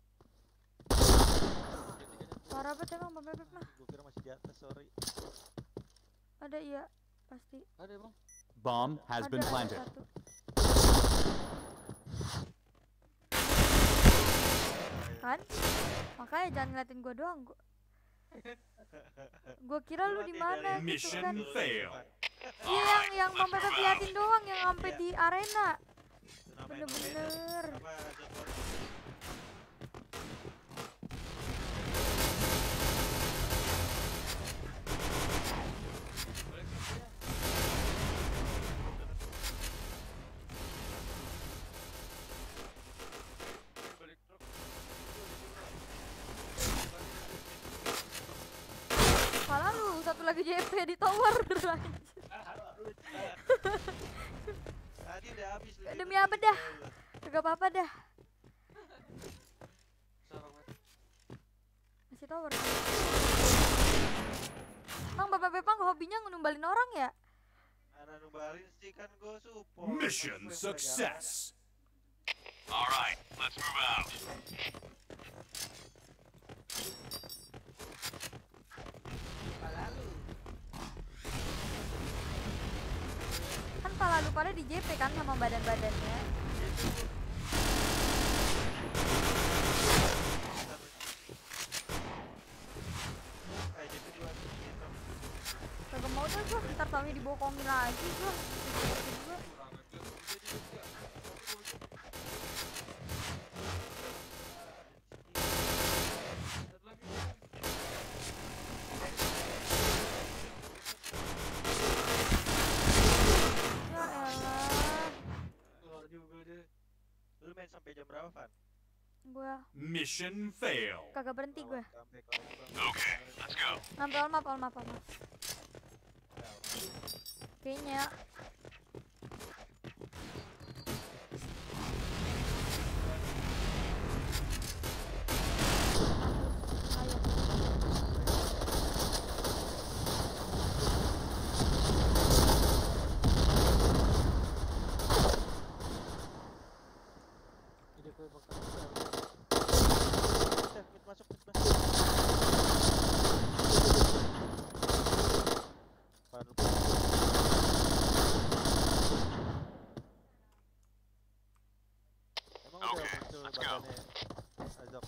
Parah banget emang Bang Pepep mah. Gue kira masih di atas, sorry. Ada iya, pasti. Ada emang. Bomb has Ada, been ada planted. satu. Kan? Makanya jangan ngeliatin gua doang. Gua, gua kira lu di mana gitu kan. Mission fail. Iya yang yang Bang Pepep liatin doang yang sampai di arena. Bener-bener. Apa ada Balik truk. Malah lu satu lagi J P di tower. Tadi udah habis lu. Demi apa dah? Gak apa-apa dah. Sarang mati. Masih tower. Bang Bapak Pepang hobinya ngenumbalin orang ya? Mana numbalin sih, kan gue support. Mission Gua yang success. All right, let's move out. Kan pala lu pada di J P kan sama badan-badannya. Kayak gitu dua gitu. Kagak mau tuh gua, ntar taunya dibokongin lagi gua. Gua. Ya elah. Keluar juga deh. Lu main sampai jam berapa, Van? Gua Mission fail. kagak berhenti gua. Sampai kalau Bang. Okay, let's go. Ngambil all map, all map, all map. Kayaknya drop.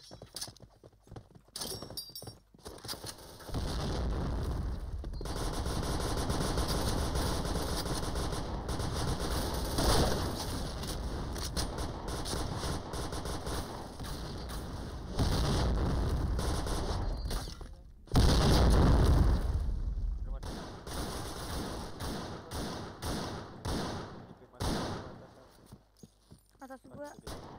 Atas gua.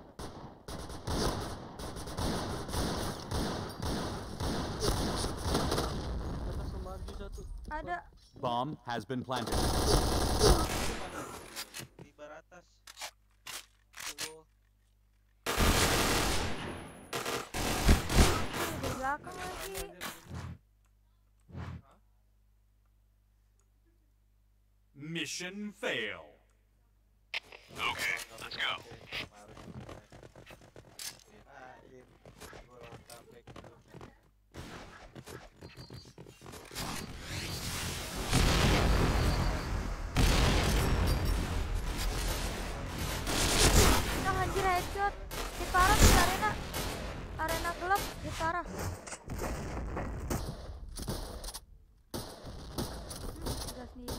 Atas maju satu. Ada. Bomb has been planted. Di bar atas. Tuh. Di belakang lagi. Mission fail. Okay, let's go. Kirain gua lawan comeback tuh. Nah, anjir headshot. Hit parah di arena. Arena gelap, hit parah. Hmm, udah sendiri.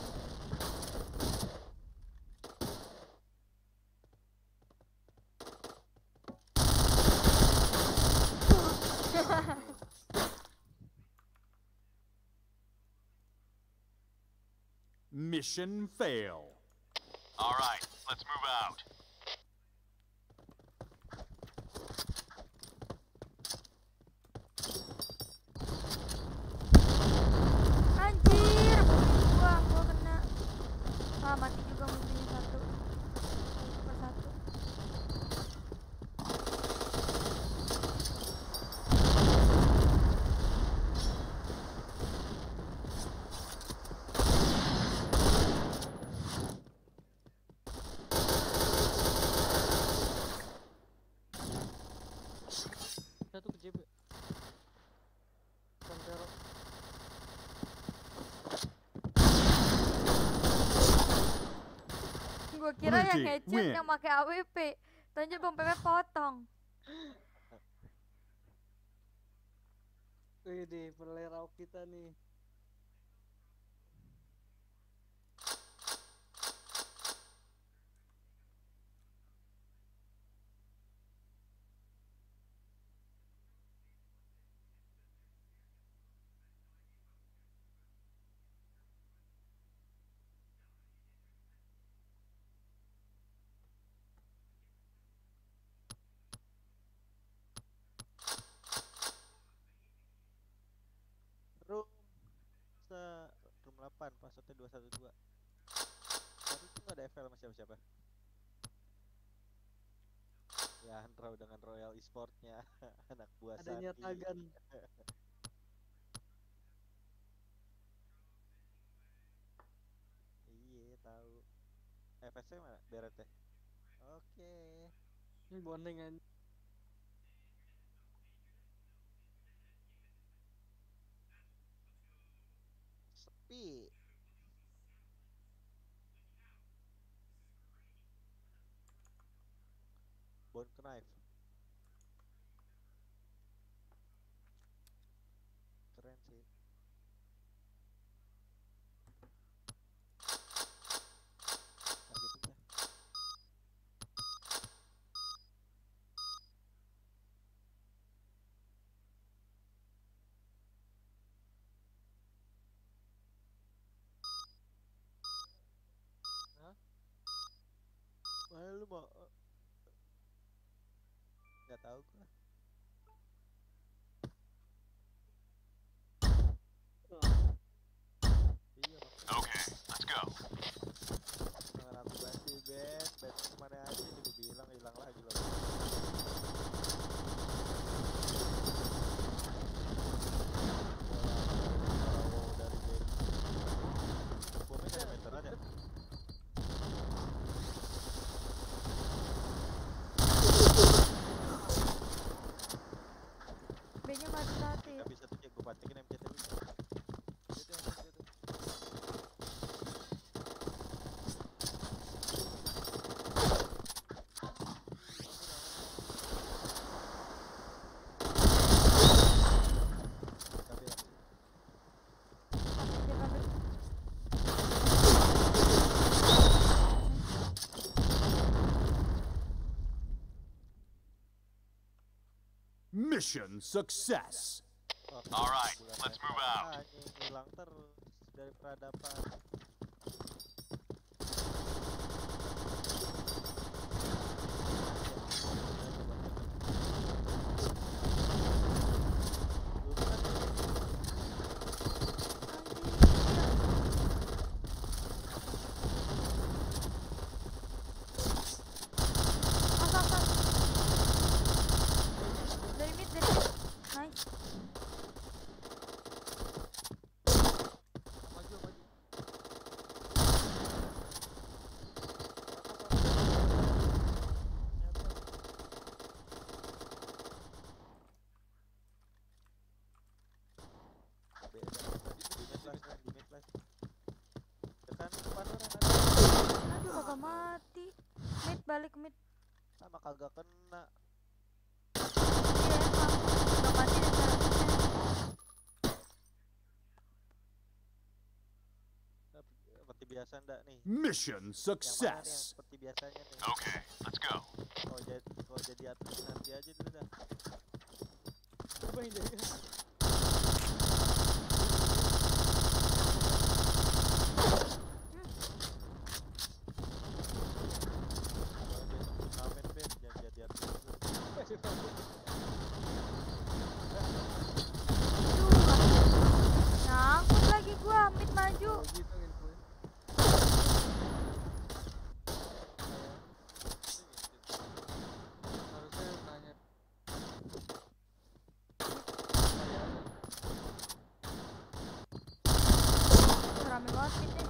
Mission fail. All right, let's move out. Anjir, mobil gua, gua kena. Ah, mati juga mobilnya satu. Satu per satu. Satu ke J B. Santero. Gua kira Blue yang team headshot win. yang pakai A W P. Tanya bom P P potong. Wih di player kita nih. Room se room delapan passwordnya dua satu dua. Tapi itu nggak ada F L sama siapa-siapa. Ya Andrew dengan Royal Esportnya anak buah Adanya Sandi. Tagan. Iya tahu. F S C mana? Beret ya. Oke. Ini bondengan. Sepi. Bone knife. Keren sih. Targeting dah. Hah? Mana lu mau? Gak tahu gua. Iya maksudnya. Okay, let's go. Jangan aku ganti Ben, Ben kemana aja nih gue bilang hilang lagi loh. Wow dari Ben. Bomnya kayak meteran ya. B-nya mati satu ya. Gak bisa tuh gue patikin M C tadi. Itu yang itu. Mission success. Wah, Alright, bulan let's retro. move out. Anjing, hilang terus dari peradaban. Mas, mas, mas. Dari mid, dari mid. Nice. Maju, maju. Aduh, kagak mati. Mid, balik mid. Sama kagak kena. Iya, emang. Kagak mati dan seharusnya. Seperti biasa ndak nih? Mission Yang mana nih yang success. seperti biasanya nih? Okay, let's go. Kalau jadi kalau jadi atlet nanti aja dulu dah. Coba yang jadi. Kalau besok turnamen Ben jangan jadi atlet dulu. Aduh, nyangkut lagi gua. Mid maju. Oh, gitu infonya. Harusnya nanya. Rame banget midnya.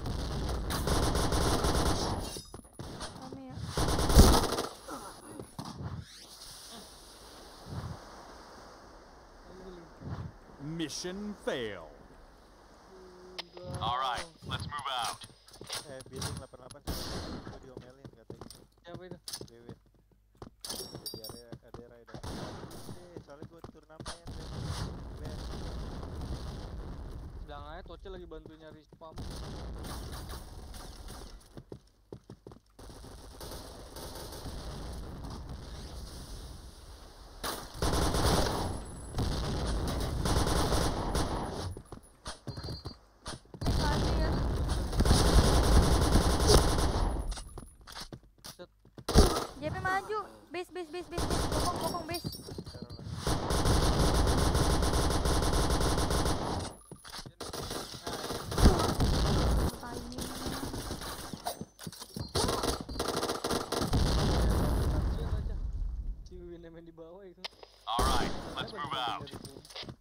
Rame ya. Mission fail. Alright, let's move out. Eh, billing delapan delapan gue diomelin katanya. Siapa itu? Bewin. Jadi area ada area dan. Eh, soalnya gue turnamen Ben. Ben. Bilang aja Toce lagi bantu nyari spam. Mid maju ya. Set. J P maju. Base, base, base, base, base. Bokong, bokong, base. Taruh lah. Apa ini? Lihat aja. Si Win main di bawah itu. Alright, let's Dia move bantu-bantu out. nyari bom.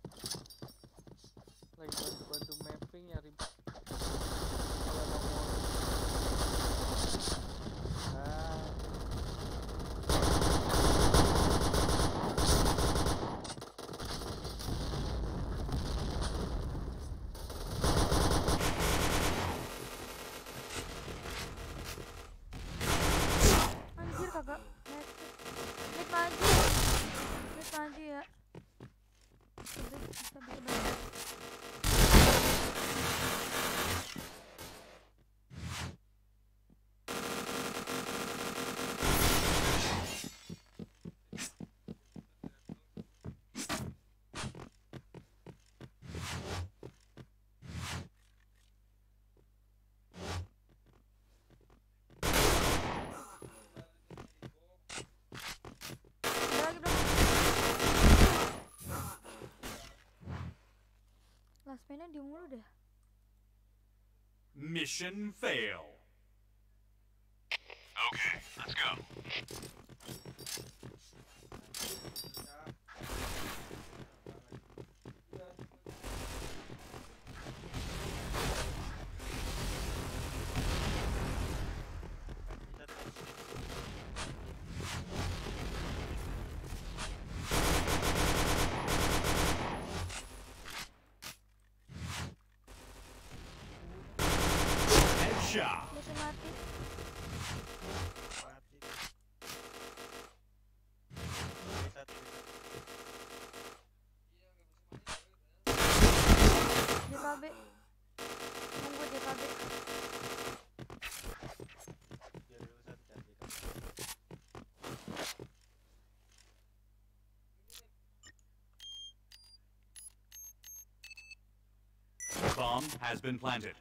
Lagi bantu-bantu mapping nyari. Kalau mau Ah, Anjir kagak. Mid, mid maju. Mid maju ya. Bisa, bisa, bisa, bisa. Ada lagi belum? Last mainnya di mulu dah. Mission fail. Okay, let's go. Headshot. Bisa mati. mati. Bisa, bisa. Bomb has been planted.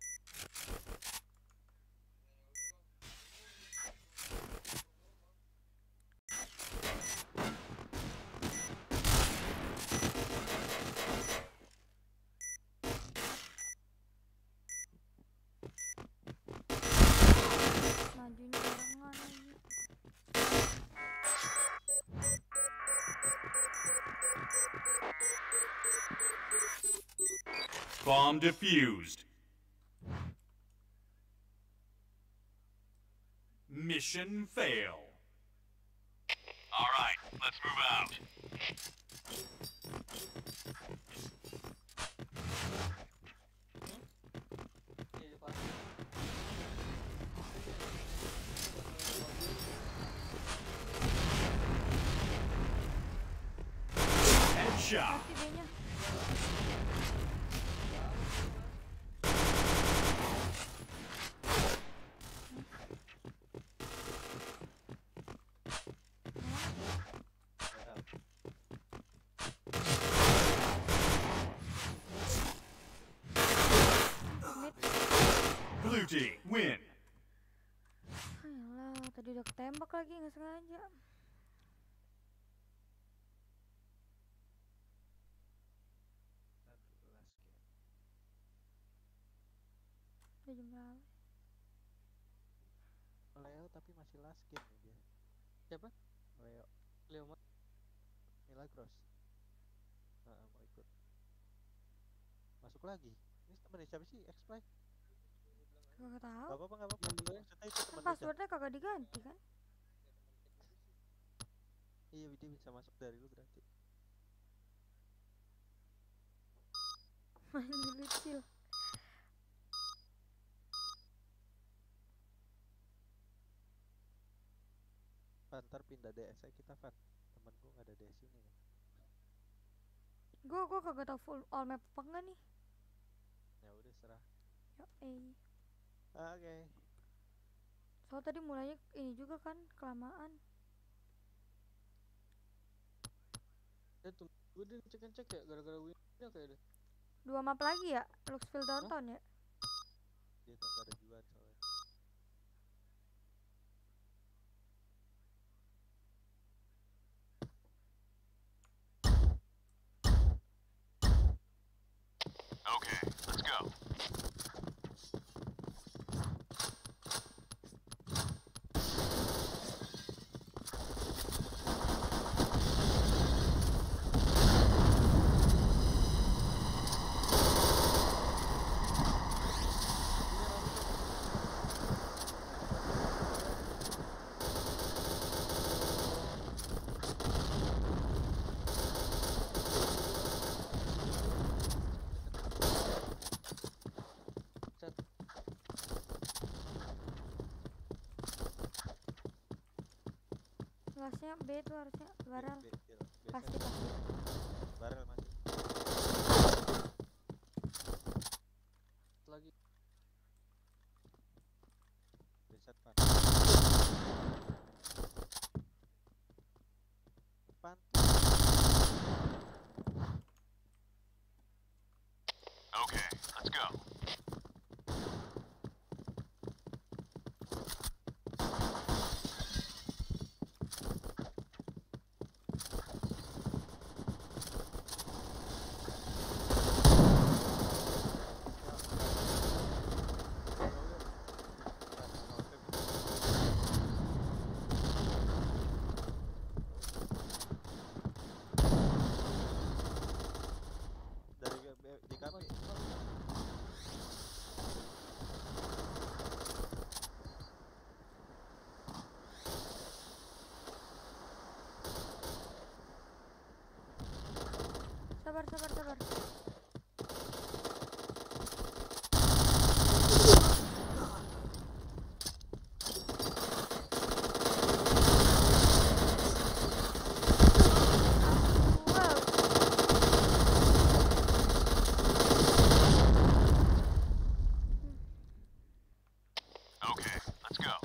Majunya barengan lagi. Bomb defused. Mission fail. All right, let's move out. Headshot. Mati B-nya. Mid. Blue team win. Ayolah, tadi udah ketembak lagi nggak sengaja. Udah jam berapa? Leo tapi masih last game nih dia. Siapa? Leo Leo Mat. Milagros. Nah, mau ikut. Masuk lagi. Ini temennya siapa sih? X-Play? Kagak tahu. Gak apa-apa, gak apa-apa. Maksudnya itu Kan temen Rizal. passwordnya kagak diganti kan? Iya, dia bisa masuk dari lu berarti. Main dulu chill. Van, ntar pindah D S aja kita, Van. Temen gue gak ada D S ini kan. Gue gue kagak tau full all map apa enggak nih. Ya udah serah. Yo, eh. Oke. Soal tadi mulainya ini juga kan kelamaan. Eh tuh, gue udah cek-cek ya gara-gara win-nya kayak deh. Dua map lagi ya? Luxville Downtown ya? Dia tuh gak ada juan soalnya. Okay, let's go. Kelasnya B tuh harusnya barel. B, B, B, B, Pasti B, pasti. Barel masih. Lagi. Reset, Van. Depan. Okay, let's go. Dari B- di kami. Sabar sabar sabar. Wow. Okay, let's go.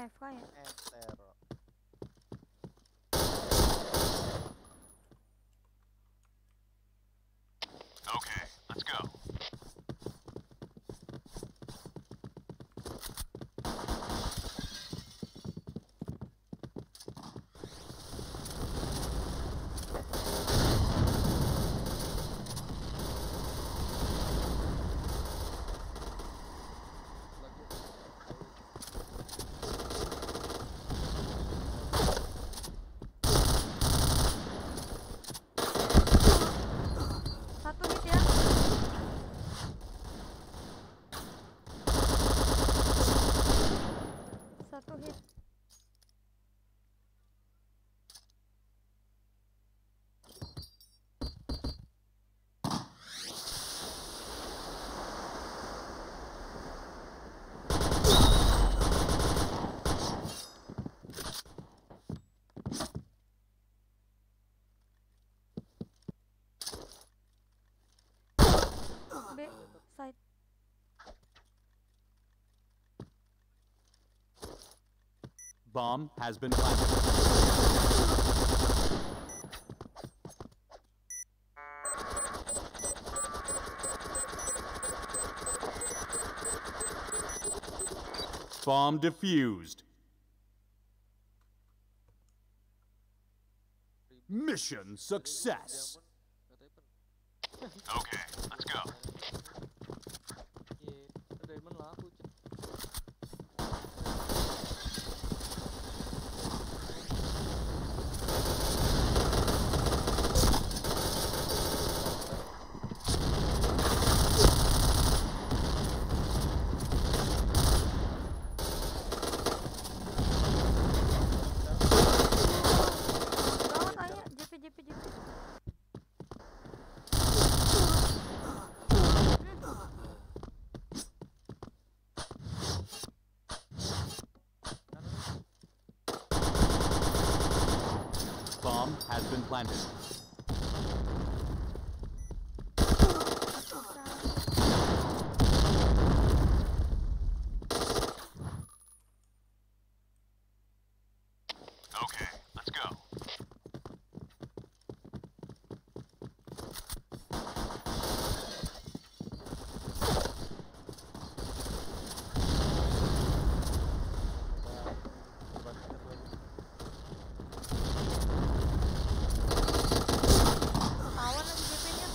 A F K ya? Entero. Okay, let's go. Satu hit ya. Satu hit. B side. Bomb has been planted. Bomb defused. Mission success. Okay, let's go. Iya, diamond laku cuy. Gawat Aya, J P J P J P. Bomb has been planted. Okay, let's go. Awan lagi J P-nya.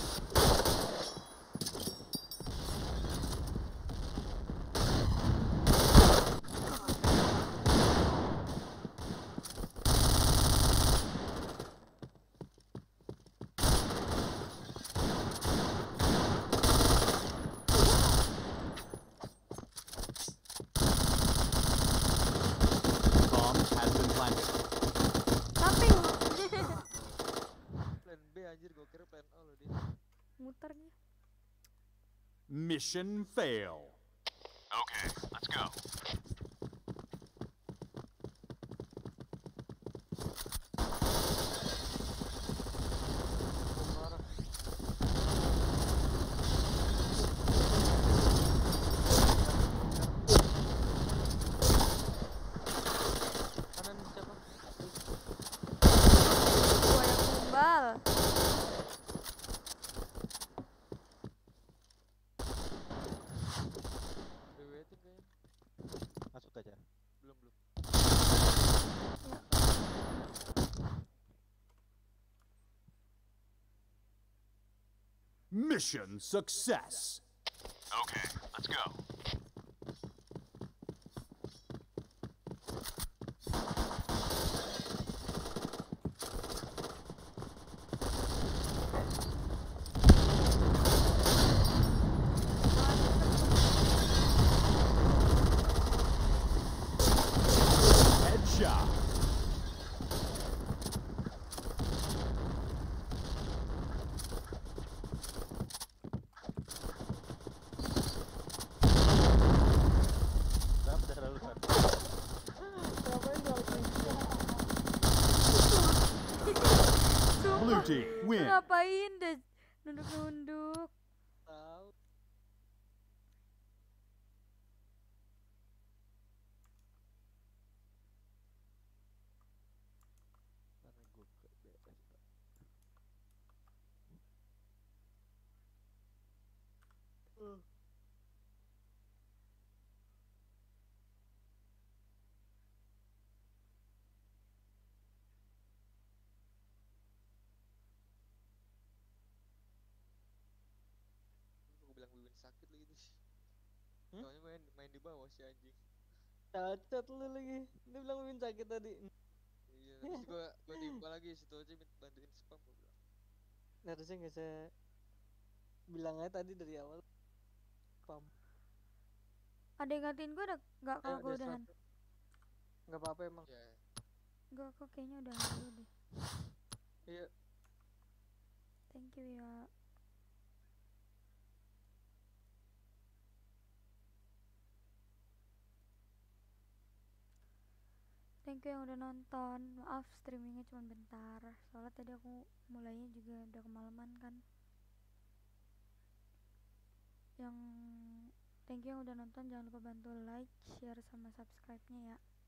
Bomb has been planted. Samping. Plan B anjir, gua kira plan A loh dia. Muter dia. Mission fail. Okay, let's go. Parah. Kanan siapa? Gua yang tumbal. B W tim kayaknya. Masuk aja. Belum belum. Mission success. Okay, let's go. Headshot. Berapa udah laluan? Blue Sumpah. team win. Ngapain deh nunduk-nunduk. Tahu. Hmm? Soalnya main main di bawah si anjing. Cacat lu lagi. Dia bilang Min sakit tadi. Iya, terus gua gua timpa lagi situ aja minta bantuin spam gua bilang. Harusnya nggak saya bilang aja tadi dari awal. Pam. Ada yang gantiin gue udah nggak kalau Ayo gue Desktop. udahan? Nggak apa-apa emang. Ya, Gue kok kayaknya udah dulu deh. Iya. Thank you ya. Thank you yang udah nonton. Maaf streamingnya cuma bentar. Soalnya tadi aku mulainya juga udah kemalaman kan. Yang thank you yang udah nonton. Jangan lupa bantu like, share sama subscribe-nya ya.